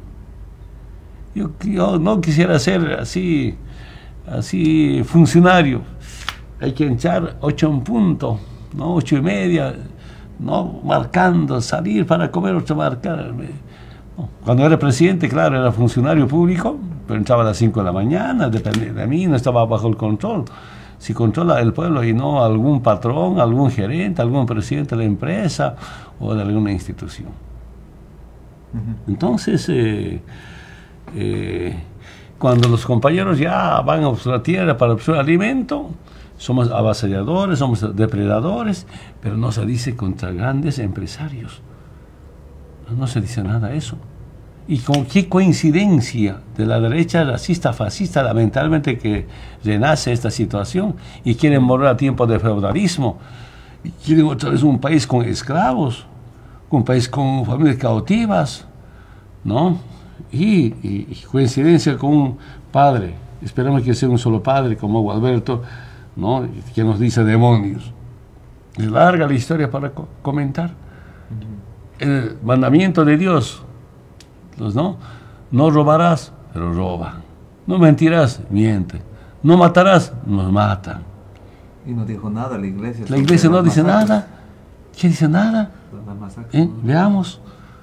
Yo, yo no quisiera ser así, así funcionario. Hay que echar ocho en punto, ¿no? Ocho y media, no marcando, salir para comer, ocho marcar. Cuando era presidente, claro, era funcionario público, pero entraba a las cinco de la mañana, dependía de mí, no estaba bajo el control. Si controla el pueblo y no algún patrón, algún gerente, algún presidente de la empresa o de alguna institución. Uh-huh. Entonces, eh, eh, cuando los compañeros ya van a la tierra para obtener alimento, somos avasalladores, somos depredadores, pero no se dice contra grandes empresarios. No se dice nada de eso. Y con qué coincidencia de la derecha racista, fascista, lamentablemente que renace esta situación y quieren volver a tiempo de feudalismo. Y quieren otra vez un país con esclavos, un país con familias cautivas, ¿no? Y, y, y coincidencia con un padre, esperamos que sea un solo padre como Gualberto, ¿no? Que nos dice demonios. Es larga la historia para co comentar. El mandamiento de Dios, ¿no? No robarás, pero roban. No mentirás, mienten. No matarás, nos matan. Y no dijo nada la iglesia. La iglesia no dice nada. ¿Qué dice nada? ¿Eh? Veamos.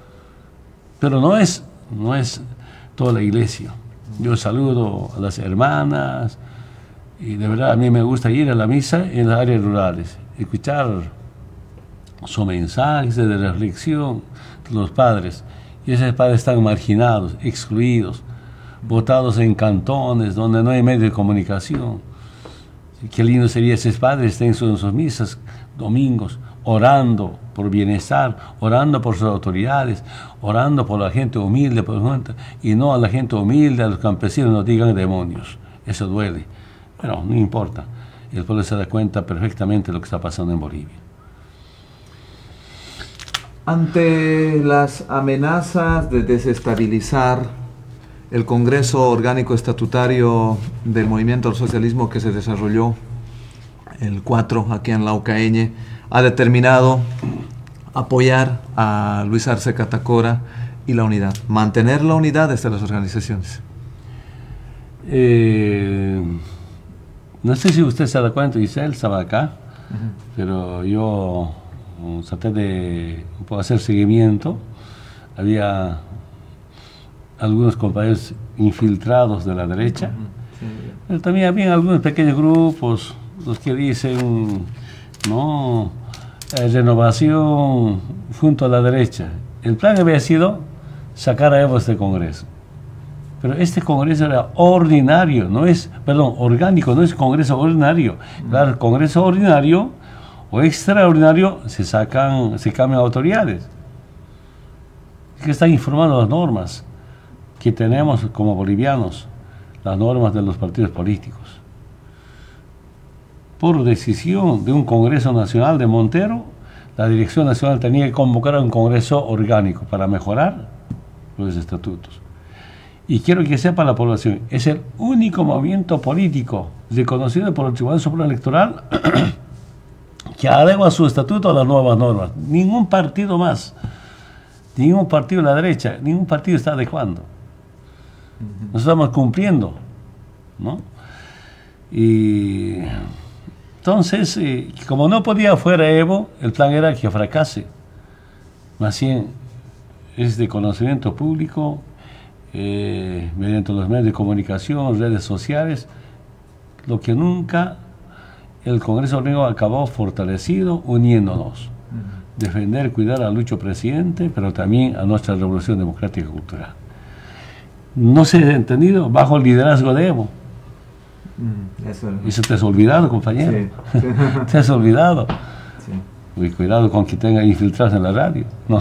Pero no es, no es toda la iglesia. Yo saludo a las hermanas y de verdad a mí me gusta ir a la misa en las áreas rurales, escuchar sus mensajes de reflexión de los padres. Y esos padres están marginados, excluidos, botados en cantones donde no hay medio de comunicación. Qué lindo sería esos padres estén en sus, sus misas domingos, orando por bienestar, orando por sus autoridades, orando por la gente humilde, por gente, y no a la gente humilde, a los campesinos nos digan demonios. Eso duele. Pero no importa. El pueblo se da cuenta perfectamente de lo que está pasando en Bolivia. Ante las amenazas de desestabilizar el Congreso Orgánico Estatutario del Movimiento al Socialismo que se desarrolló el cuatro aquí en Laucaeñe, ha determinado apoyar a Luis Arce Catacora y la unidad, mantener la unidad desde las organizaciones. Eh, no sé si usted se da cuenta, Isabel estaba acá, uh-huh. pero yo traté de hacer seguimiento. Había algunos compañeros infiltrados de la derecha, Sí. pero también había algunos pequeños grupos, los que dicen, no, eh, renovación junto a la derecha. El plan había sido sacar a Evo de este Congreso. Pero este Congreso era ordinario, no es, perdón, orgánico, no es Congreso ordinario. Claro, el Congreso ordinario o extraordinario se sacan, se cambian autoridades. Que están informando las normas que tenemos como bolivianos, las normas de los partidos políticos. Por decisión de un Congreso Nacional de Montero, la Dirección Nacional tenía que convocar a un Congreso orgánico para mejorar los estatutos. Y quiero que sepa la población, es el único movimiento político reconocido por el Tribunal Supremo Electoral que adecua su estatuto a las nuevas normas. Ningún partido más, ningún partido de la derecha, ningún partido está adecuando. Nos estamos cumpliendo, ¿no? Y entonces, eh, como no podía fuera Evo, el plan era que fracase. Más bien, es de conocimiento público, eh, mediante los medios de comunicación, redes sociales, lo que nunca el Congreso Orgánico acabó fortalecido, uniéndonos. Uh-huh. Defender, cuidar a Lucho Presidente, pero también a nuestra revolución democrática y cultural. No se ha entendido bajo el liderazgo de Evo. Mm, eso, eso te has olvidado, compañero. Sí. Te has olvidado. Sí. Uy, cuidado con que tenga infiltrados en la radio. No,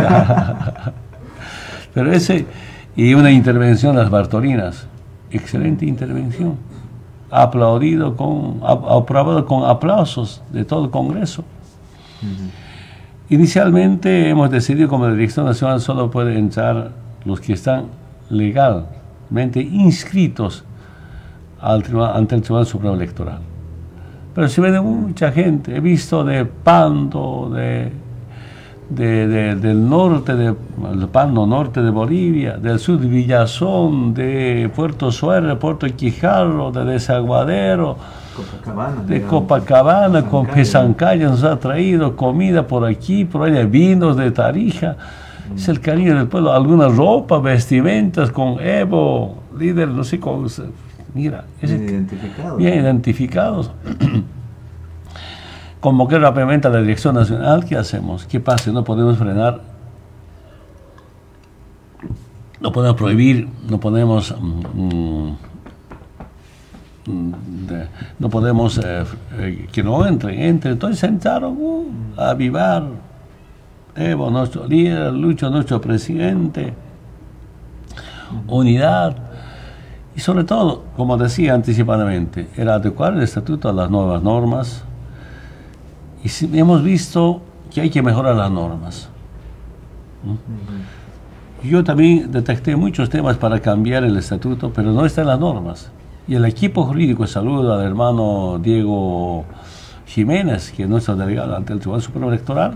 pero ese, y una intervención, las Bartolinas, excelente intervención. Aplaudido con, aprobado con aplausos de todo el Congreso. Uh-huh. Inicialmente hemos decidido como la Dirección Nacional solo puede entrar los que están legalmente inscritos al tribunal, ante el Tribunal Supremo Electoral. Pero se ve de mucha gente, he visto de Pando, de, de, de, del norte, de, del Pando norte de Bolivia, del sur de Villazón, de Puerto Suárez, Puerto Quijarro, de Desaguadero, Copacabana, de digamos. Copacabana, Pesancaya. con Pesancaya nos ha traído comida por aquí, por allá, vinos de Tarija. Mm. Es el cariño del pueblo, alguna ropa, vestimentas con Evo, líder, no sé cómo. Mira, bien identificados. Bien identificados. Convoqué rápidamente a la Dirección Nacional. ¿Qué hacemos? ¿Qué pasa? No podemos frenar, no podemos prohibir, no podemos, mm, de, no podemos eh, eh, que no entren, entren. Entonces sentaron uh, a avivar. Evo, nuestro líder, Lucho, nuestro presidente, unidad. Y sobre todo, como decía anticipadamente, era adecuar el estatuto a las nuevas normas. Y si, hemos visto que hay que mejorar las normas. ¿Mm? Uh-huh. Yo también detecté muchos temas para cambiar el estatuto, pero no están en las normas. Y el equipo jurídico, saludo al hermano Diego Jiménez, que es nuestro delegado ante el Tribunal Supremo Electoral.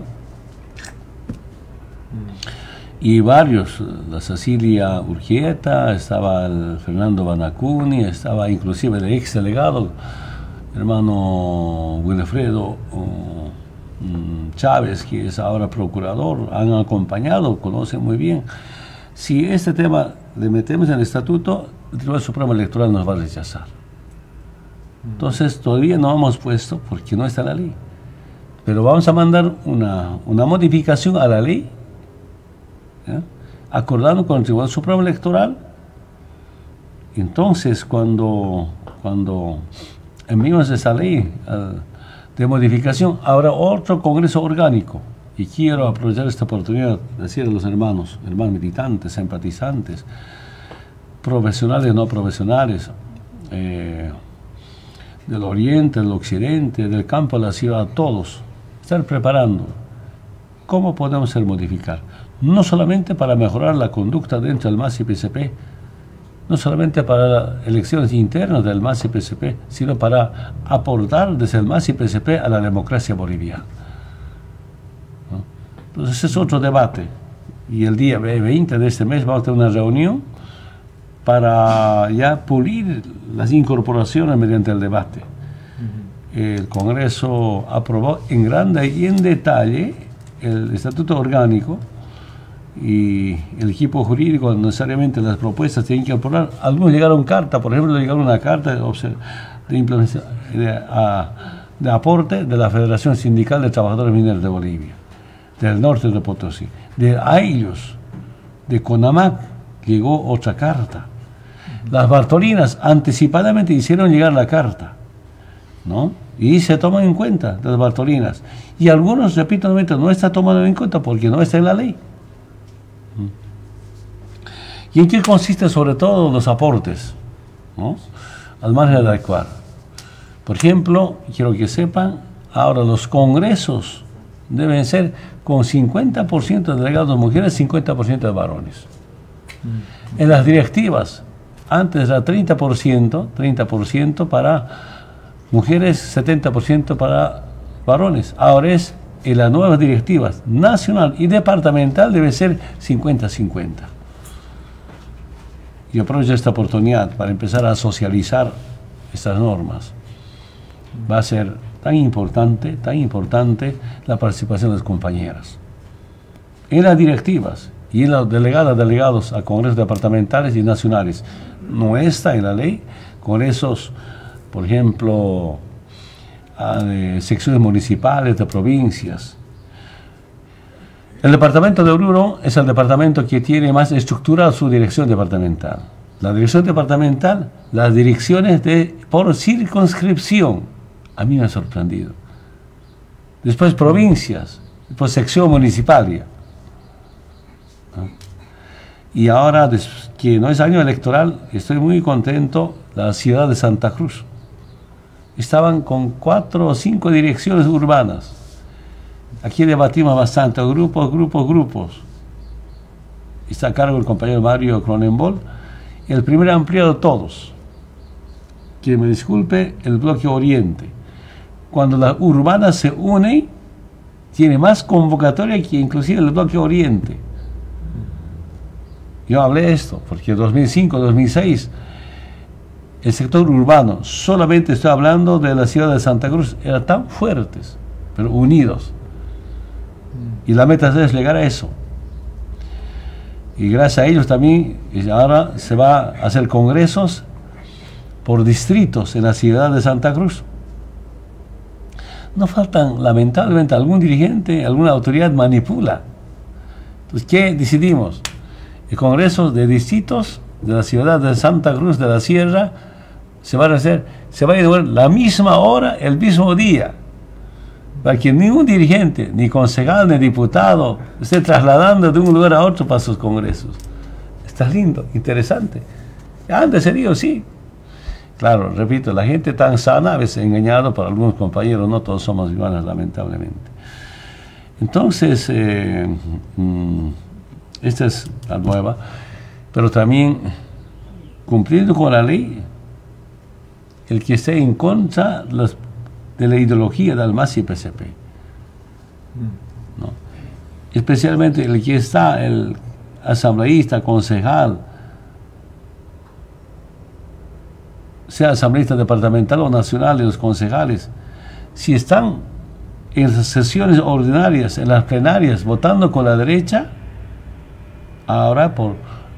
Y varios, la Cecilia Urquieta, estaba el Fernando Banacuni, estaba inclusive el ex delegado, hermano Wilfredo um, Chávez, que es ahora procurador, han acompañado, conocen muy bien. Si este tema le metemos en el estatuto, el Tribunal Supremo Electoral nos va a rechazar. Entonces todavía no hemos puesto, porque no está la ley, pero vamos a mandar una, una modificación a la ley, ¿eh? acordado con el Tribunal Supremo Electoral. Entonces, cuando, cuando enviamos esa ley uh, de modificación, habrá otro Congreso orgánico. Y quiero aprovechar esta oportunidad de decir a los hermanos, hermanos militantes, simpatizantes, profesionales, no profesionales, eh, del oriente, del occidente, del campo, de la ciudad, todos, estar preparando cómo podemos ser modificar. No solamente para mejorar la conducta dentro del M A S y P C P, no solamente para las elecciones internas del M A S y P C P, sino para aportar desde el M A S y P C P a la democracia boliviana. ¿No? Entonces ese es otro debate. Y el día veinte de este mes vamos a tener una reunión para ya pulir las incorporaciones mediante el debate. Uh-huh. El Congreso aprobó en grande y en detalle el estatuto orgánico y el equipo jurídico necesariamente las propuestas tienen que incorporar. Algunos llegaron carta, por ejemplo, llegaron una carta de, de, implementación, de, a, de aporte de la Federación Sindical de Trabajadores Mineros de Bolivia, del norte de Potosí, de Aillos, de CONAMAC, llegó otra carta. Las Bartolinas anticipadamente hicieron llegar la carta, ¿no? Y se toman en cuenta las Bartolinas. Y algunos, repito nuevamente, no está tomando en cuenta porque no está en la ley. ¿Y en qué consisten sobre todo los aportes, ¿no? Al margen de adecuar? Por ejemplo, quiero que sepan, ahora los congresos deben ser con cincuenta por ciento de delegados de mujeres, cincuenta por ciento de varones. En las directivas, antes era treinta por ciento, treinta por ciento para mujeres, setenta por ciento para varones. Ahora es, en las nuevas directivas nacional y departamental debe ser cincuenta cincuenta. Y aprovecho esta oportunidad para empezar a socializar estas normas. Va a ser tan importante, tan importante la participación de las compañeras. En las directivas y en las delegadas, delegados a congresos departamentales y nacionales. No está en la ley, congresos, por ejemplo, de secciones municipales, de provincias. El departamento de Oruro es el departamento que tiene más estructurada su dirección departamental. La dirección departamental, las direcciones de, por circunscripción, a mí me ha sorprendido. Después provincias, después sección municipal. Y ahora, que no es año electoral, estoy muy contento, la ciudad de Santa Cruz. Estaban con cuatro o cinco direcciones urbanas. Aquí debatimos bastante, grupos, grupos, grupos. Está a cargo el compañero Mario Cronenbol, el primer ampliado de todos. Que me disculpe, el bloque Oriente. Cuando las urbanas se unen, tiene más convocatoria que inclusive el bloque Oriente. Yo hablé de esto, porque en dos mil cinco, dos mil seis, el sector urbano, solamente estoy hablando de la ciudad de Santa Cruz, eran tan fuertes, pero unidos. Y la meta es llegar a eso. Y gracias a ellos también, ahora se va a hacer congresos por distritos en la ciudad de Santa Cruz. No faltan, lamentablemente, algún dirigente, alguna autoridad manipula. Entonces, ¿qué decidimos? El congreso de distritos de la ciudad de Santa Cruz de la Sierra se va a hacer, se va a llevar la misma hora, el mismo día, para que ningún dirigente, ni concejal, ni diputado, esté trasladando de un lugar a otro para sus congresos. Está lindo, interesante. Antes sería sí. Claro, repito, la gente tan sana a veces engañada por algunos compañeros, no todos somos iguales, lamentablemente. Entonces, eh, mmm, esta es la nueva, pero también cumpliendo con la ley, el que esté en contra los, de la ideología del M A S y P C P, ¿no? Especialmente el que está, el asambleísta, concejal, sea asambleísta departamental o nacional, y los concejales, si están en las sesiones ordinarias, en las plenarias, votando con la derecha, ahora por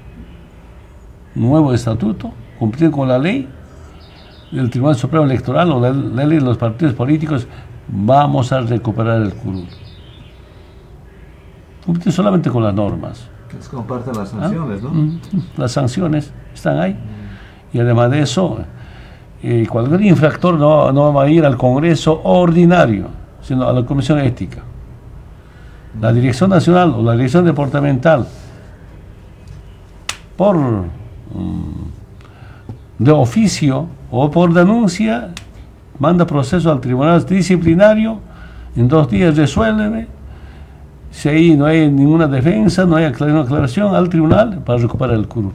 nuevo estatuto, cumplir con la ley del Tribunal Supremo Electoral o la ley de los partidos políticos, vamos a recuperar el curul. Cumplir solamente con las normas. Les comparten las sanciones, ¿Ah? ¿no? Las sanciones están ahí. Y además de eso, eh, cualquier infractor no, no va a ir al Congreso ordinario, sino a la Comisión Ética. La Dirección Nacional o la Dirección Departamental, por um, de oficio o por denuncia, manda proceso al Tribunal Disciplinario, en dos días resuelve, si ahí no hay ninguna defensa, no hay aclaración, al tribunal para recuperar el curul.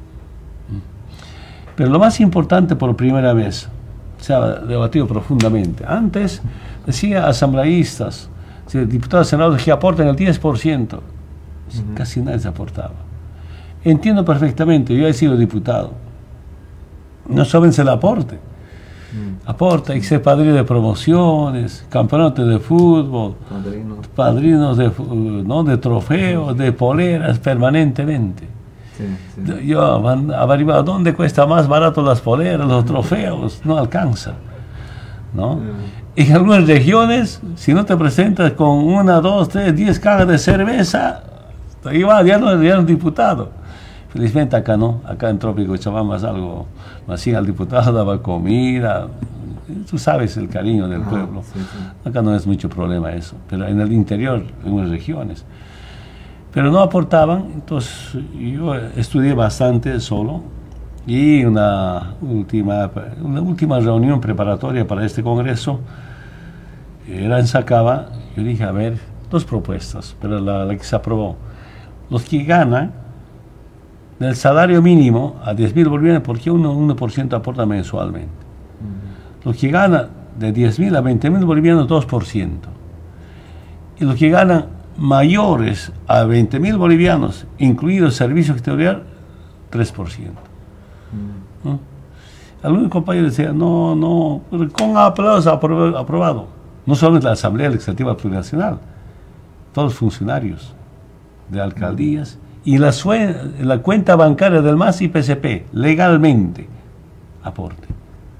Pero lo más importante, por primera vez, se ha debatido profundamente. Antes decía asambleístas, diputados, senadores que aportan el diez por ciento. Uh-huh. Casi nadie se aportaba. Entiendo perfectamente, yo he sido diputado. No solamente el aporte, Mm. Aporta, hay que ser padrino de promociones, campeonatos de fútbol, Padrino. padrinos de, ¿no? de trofeos, de poleras permanentemente. Sí, sí. Yo averiguado dónde cuesta más barato las poleras, los trofeos, no alcanza, ¿no? Mm. En algunas regiones, si no te presentas con una, dos, tres, diez cajas de cerveza, iba, ya no eres diputado. Felizmente acá no, acá en Trópico Cochabamba es algo, así al diputado daba comida, tú sabes el cariño del pueblo. Sí, sí. Acá no es mucho problema eso, pero en el interior, en unas regiones. Pero no aportaban, entonces yo estudié bastante solo y una última, una última reunión preparatoria para este congreso era en Sacaba. Yo dije, a ver, dos propuestas, pero la, la que se aprobó. Los que ganan del salario mínimo a diez mil bolivianos, ¿por qué uno, uno por ciento aporta mensualmente? Uh-huh. Los que ganan de diez mil a veinte mil bolivianos, dos por ciento. Y los que ganan mayores a veinte mil bolivianos, incluido el servicio exterior, tres por ciento. Uh-huh. ¿No? Algunos compañeros decían, no, no, con aplauso aprobado. aprobado. No solamente la Asamblea Legislativa Plurinacional, todos los funcionarios de alcaldías y la, la cuenta bancaria del M A S y P C P, legalmente, aporte.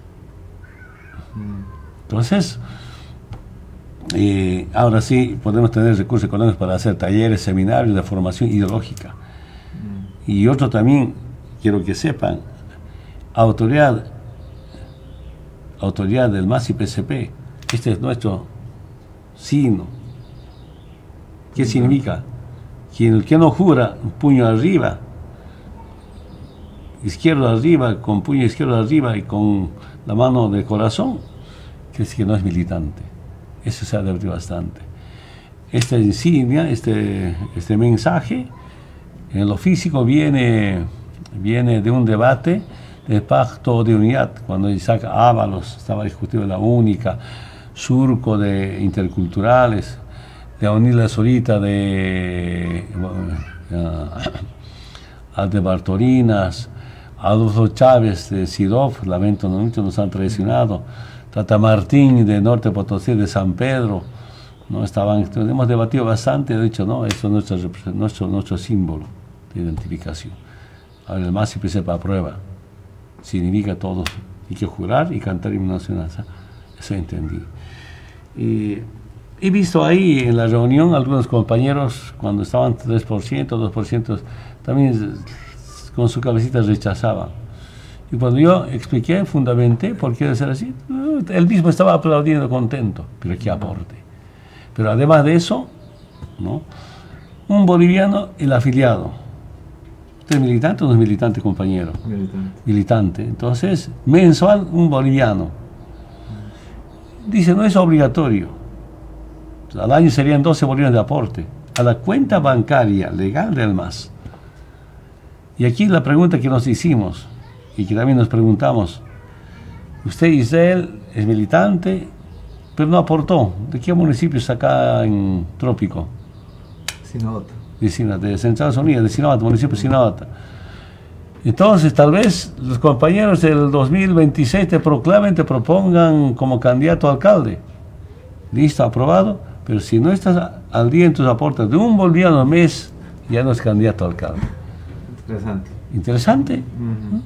Entonces, eh, ahora sí podemos tener recursos económicos para hacer talleres, seminarios de formación ideológica. Y otro también, quiero que sepan, autoridad, autoridad del M A S y P C P, este es nuestro signo. ¿Qué significa? Quien el que no jura, puño arriba, izquierdo arriba, con puño izquierdo arriba y con la mano del corazón, que es que no es militante. Eso se advierte bastante. Esta insignia, este, este mensaje, en lo físico viene, viene de un debate del Pacto de Unidad, cuando Isaac Ábalos estaba discutiendo la única, Surco de interculturales, de Onila Zorita de uh, de Bartorinas, Adolfo Chávez de Sidov, lamento mucho, nos han traicionado, Tata Martín de Norte Potosí, de San Pedro, no estaban, hemos debatido bastante, he dicho, no, eso es nuestro, nuestro, nuestro símbolo de identificación. Ahora el M A S y P C P aprueba, significa todos, hay que jurar y cantar himno nacional, eso entendí. Y he visto ahí en la reunión algunos compañeros, cuando estaban tres por ciento, dos por ciento, también con su cabecita rechazaban. Y cuando yo expliqué, fundamenté por qué debe ser así, él mismo estaba aplaudiendo contento, pero qué aporte. Pero además de eso, ¿no? Un boliviano, el afiliado. ¿Usted es militante o no es militante, compañero? Militante. Militante. Entonces, mensual, un boliviano. Dice, no es obligatorio. Al año serían doce bolivianos de aporte a la cuenta bancaria legal del M A S. Y aquí la pregunta que nos hicimos y que también nos preguntamos, usted, Israel, es militante, pero no aportó. ¿De qué municipio está acá en Trópico? Sinota. De, de Central Unida, de Sinota, municipio de Sinota. Entonces, tal vez los compañeros del dos mil veintiséis te proclamen, te propongan como candidato a alcalde. Listo, aprobado. Pero si no estás al día en tus aportes de un boliviano al mes, ya no es candidato a alcalde. Interesante. Interesante. Uh-huh.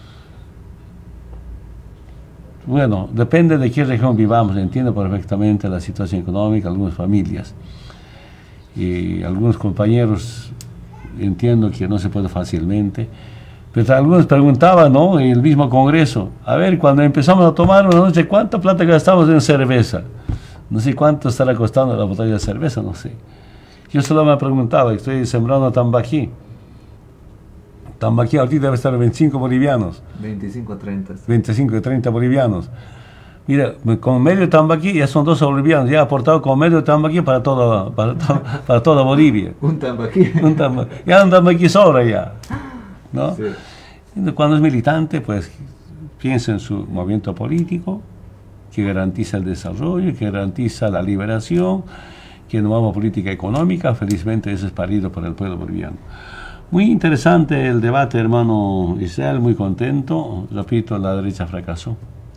Bueno, depende de qué región vivamos. Entiendo perfectamente la situación económica de algunas familias. Y algunos compañeros entiendo que no se puede fácilmente. Pero algunos preguntaban, ¿no? En el mismo congreso, a ver, cuando empezamos a tomar una noche, ¿cuánta plata gastamos en cerveza? No sé cuánto estará costando la botella de cerveza, no sé. Yo solo me preguntaba, estoy sembrando tambaquí. Tambaquí ahorita debe estar veinticinco bolivianos. veinticinco a treinta. veinticinco a treinta bolivianos. Mira, con medio tambaquí ya son doce bolivianos, ya he aportado con medio tambaquí para toda, para, to, para toda Bolivia. Un tambaquí. Un tambaquí. Ya un tambaquí sobra ya. ¿No? Sí. Cuando es militante, pues piensa en su movimiento político, que garantiza el desarrollo, que garantiza la liberación, que no vamos a política económica. Felizmente eso es parido para el pueblo boliviano. Muy interesante el debate, hermano Israel, muy contento. Repito, la derecha fracasó.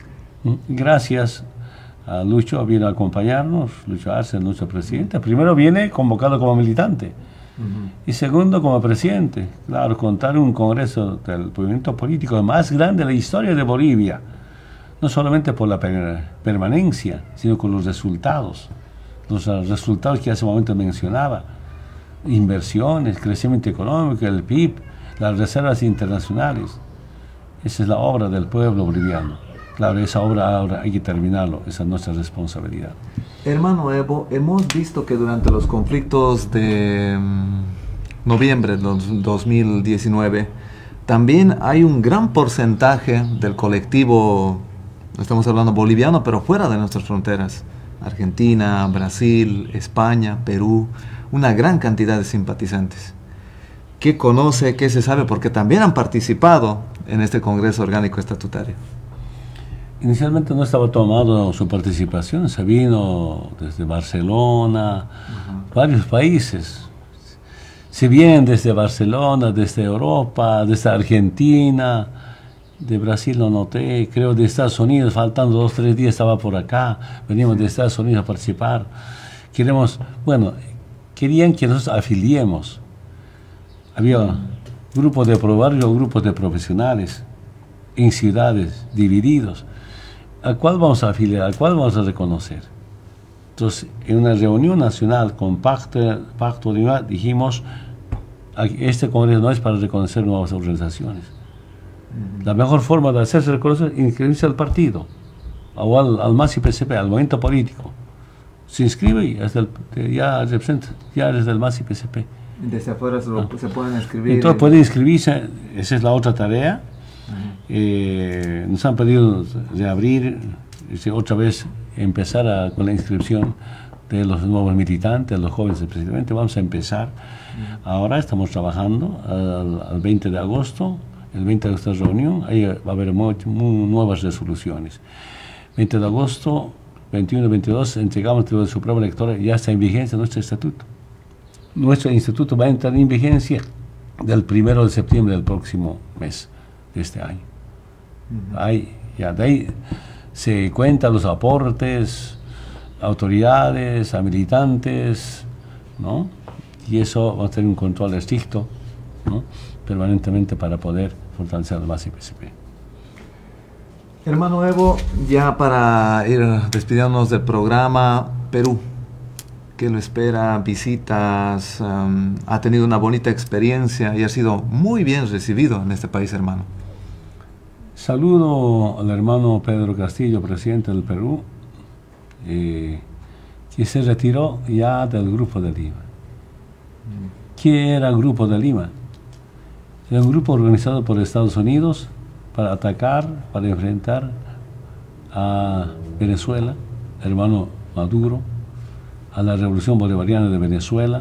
Gracias a Lucho, vino a acompañarnos, Lucho Arce, nuestro presidente. Primero viene convocado como militante. Uh-huh. Y segundo, como presidente. Claro, contar un congreso del movimiento político más grande de la historia de Bolivia. No solamente por la per permanencia, sino con los resultados. Los uh, resultados que hace un momento mencionaba. Inversiones, crecimiento económico, el P I B, las reservas internacionales. Esa es la obra del pueblo boliviano. Claro, esa obra ahora hay que terminarlo, esa es nuestra responsabilidad. Hermano Evo, hemos visto que durante los conflictos de um, noviembre de dos mil diecinueve, también hay un gran porcentaje del colectivo, estamos hablando boliviano, pero fuera de nuestras fronteras, Argentina, Brasil, España, Perú, una gran cantidad de simpatizantes. ¿Qué conoce, qué se sabe? Porque también han participado en este Congreso Orgánico Estatutario. Inicialmente no estaba tomado su participación, se vino desde Barcelona, uh-huh. varios países. Se vienen desde Barcelona, desde Europa, desde Argentina, de Brasil lo noté, creo de Estados Unidos, faltando dos, tres días estaba por acá, venimos de Estados Unidos a participar. Queremos, bueno, querían que nos afiliemos. Había grupos de barrio, grupos de profesionales, en ciudades divididos. ¿A cuál vamos a afiliar? ¿A cuál vamos a reconocer? Entonces, en una reunión nacional con Pacto, Pacto de Unidad, dijimos, este Congreso no es para reconocer nuevas organizaciones. Uh-huh. La mejor forma de hacerse reconocer es inscribirse al partido, o al, al M A S y P C P, al movimiento político. Se inscribe y hasta el, ya representa, ya eres del M A S y P C P. Desde afuera se, lo, ah. se pueden inscribir. Entonces pueden inscribirse, esa es la otra tarea. Eh, nos han pedido reabrir, otra vez empezar a, con la inscripción de los nuevos militantes, los jóvenes especialmente. Vamos a empezar. Uh-huh. Ahora estamos trabajando al, al veinte de agosto, el veinte de agosto de reunión, ahí va a haber muy, muy nuevas resoluciones. veinte de agosto, veintiuno y veintidós, entregamos al Tribunal Supremo Electoral, ya está en vigencia nuestro estatuto. Nuestro instituto va a entrar en vigencia del primero de septiembre del próximo mes de este año. Uh-huh. Ahí, ya de ahí se cuentan los aportes, autoridades, a militantes, ¿no? Y eso va a tener un control estricto, ¿no? Permanentemente para poder fortalecer el M A S y P C P. Hermano Evo, ya para ir despidiéndonos del programa, Perú, ¿qué lo espera? Visitas, um, ha tenido una bonita experiencia y ha sido muy bien recibido en este país, hermano. Saludo al hermano Pedro Castillo, presidente del Perú, eh, que se retiró ya del Grupo de Lima. ¿Qué era el Grupo de Lima? Era un grupo organizado por Estados Unidos para atacar, para enfrentar a Venezuela, hermano Maduro, a la Revolución Bolivariana de Venezuela.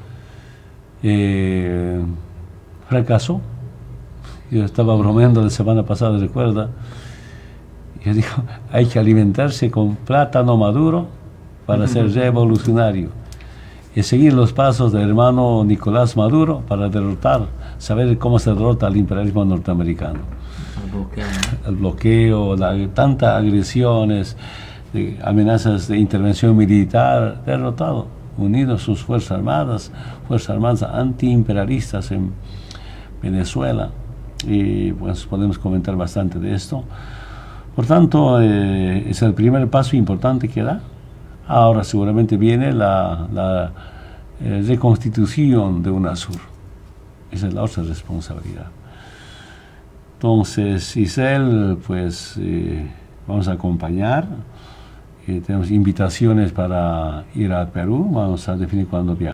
Eh, fracasó. Yo estaba bromeando la semana pasada, recuerda. Yo digo, hay que alimentarse con plátano maduro para ser revolucionario. Y seguir los pasos del hermano Nicolás Maduro para derrotar, saber cómo se derrota al imperialismo norteamericano. El bloqueo, ¿no? El bloqueo, la, tantas agresiones, de amenazas de intervención militar, derrotado, unidos sus fuerzas armadas, fuerzas armadas antiimperialistas en Venezuela. Y pues podemos comentar bastante de esto. Por tanto, eh, es el primer paso importante que da. Ahora seguramente viene la, la eh, reconstitución de UNASUR. Esa es la otra responsabilidad. Entonces, Isel, pues eh, vamos a acompañar. Eh, tenemos invitaciones para ir a Perú. Vamos a definir cuándo viajar.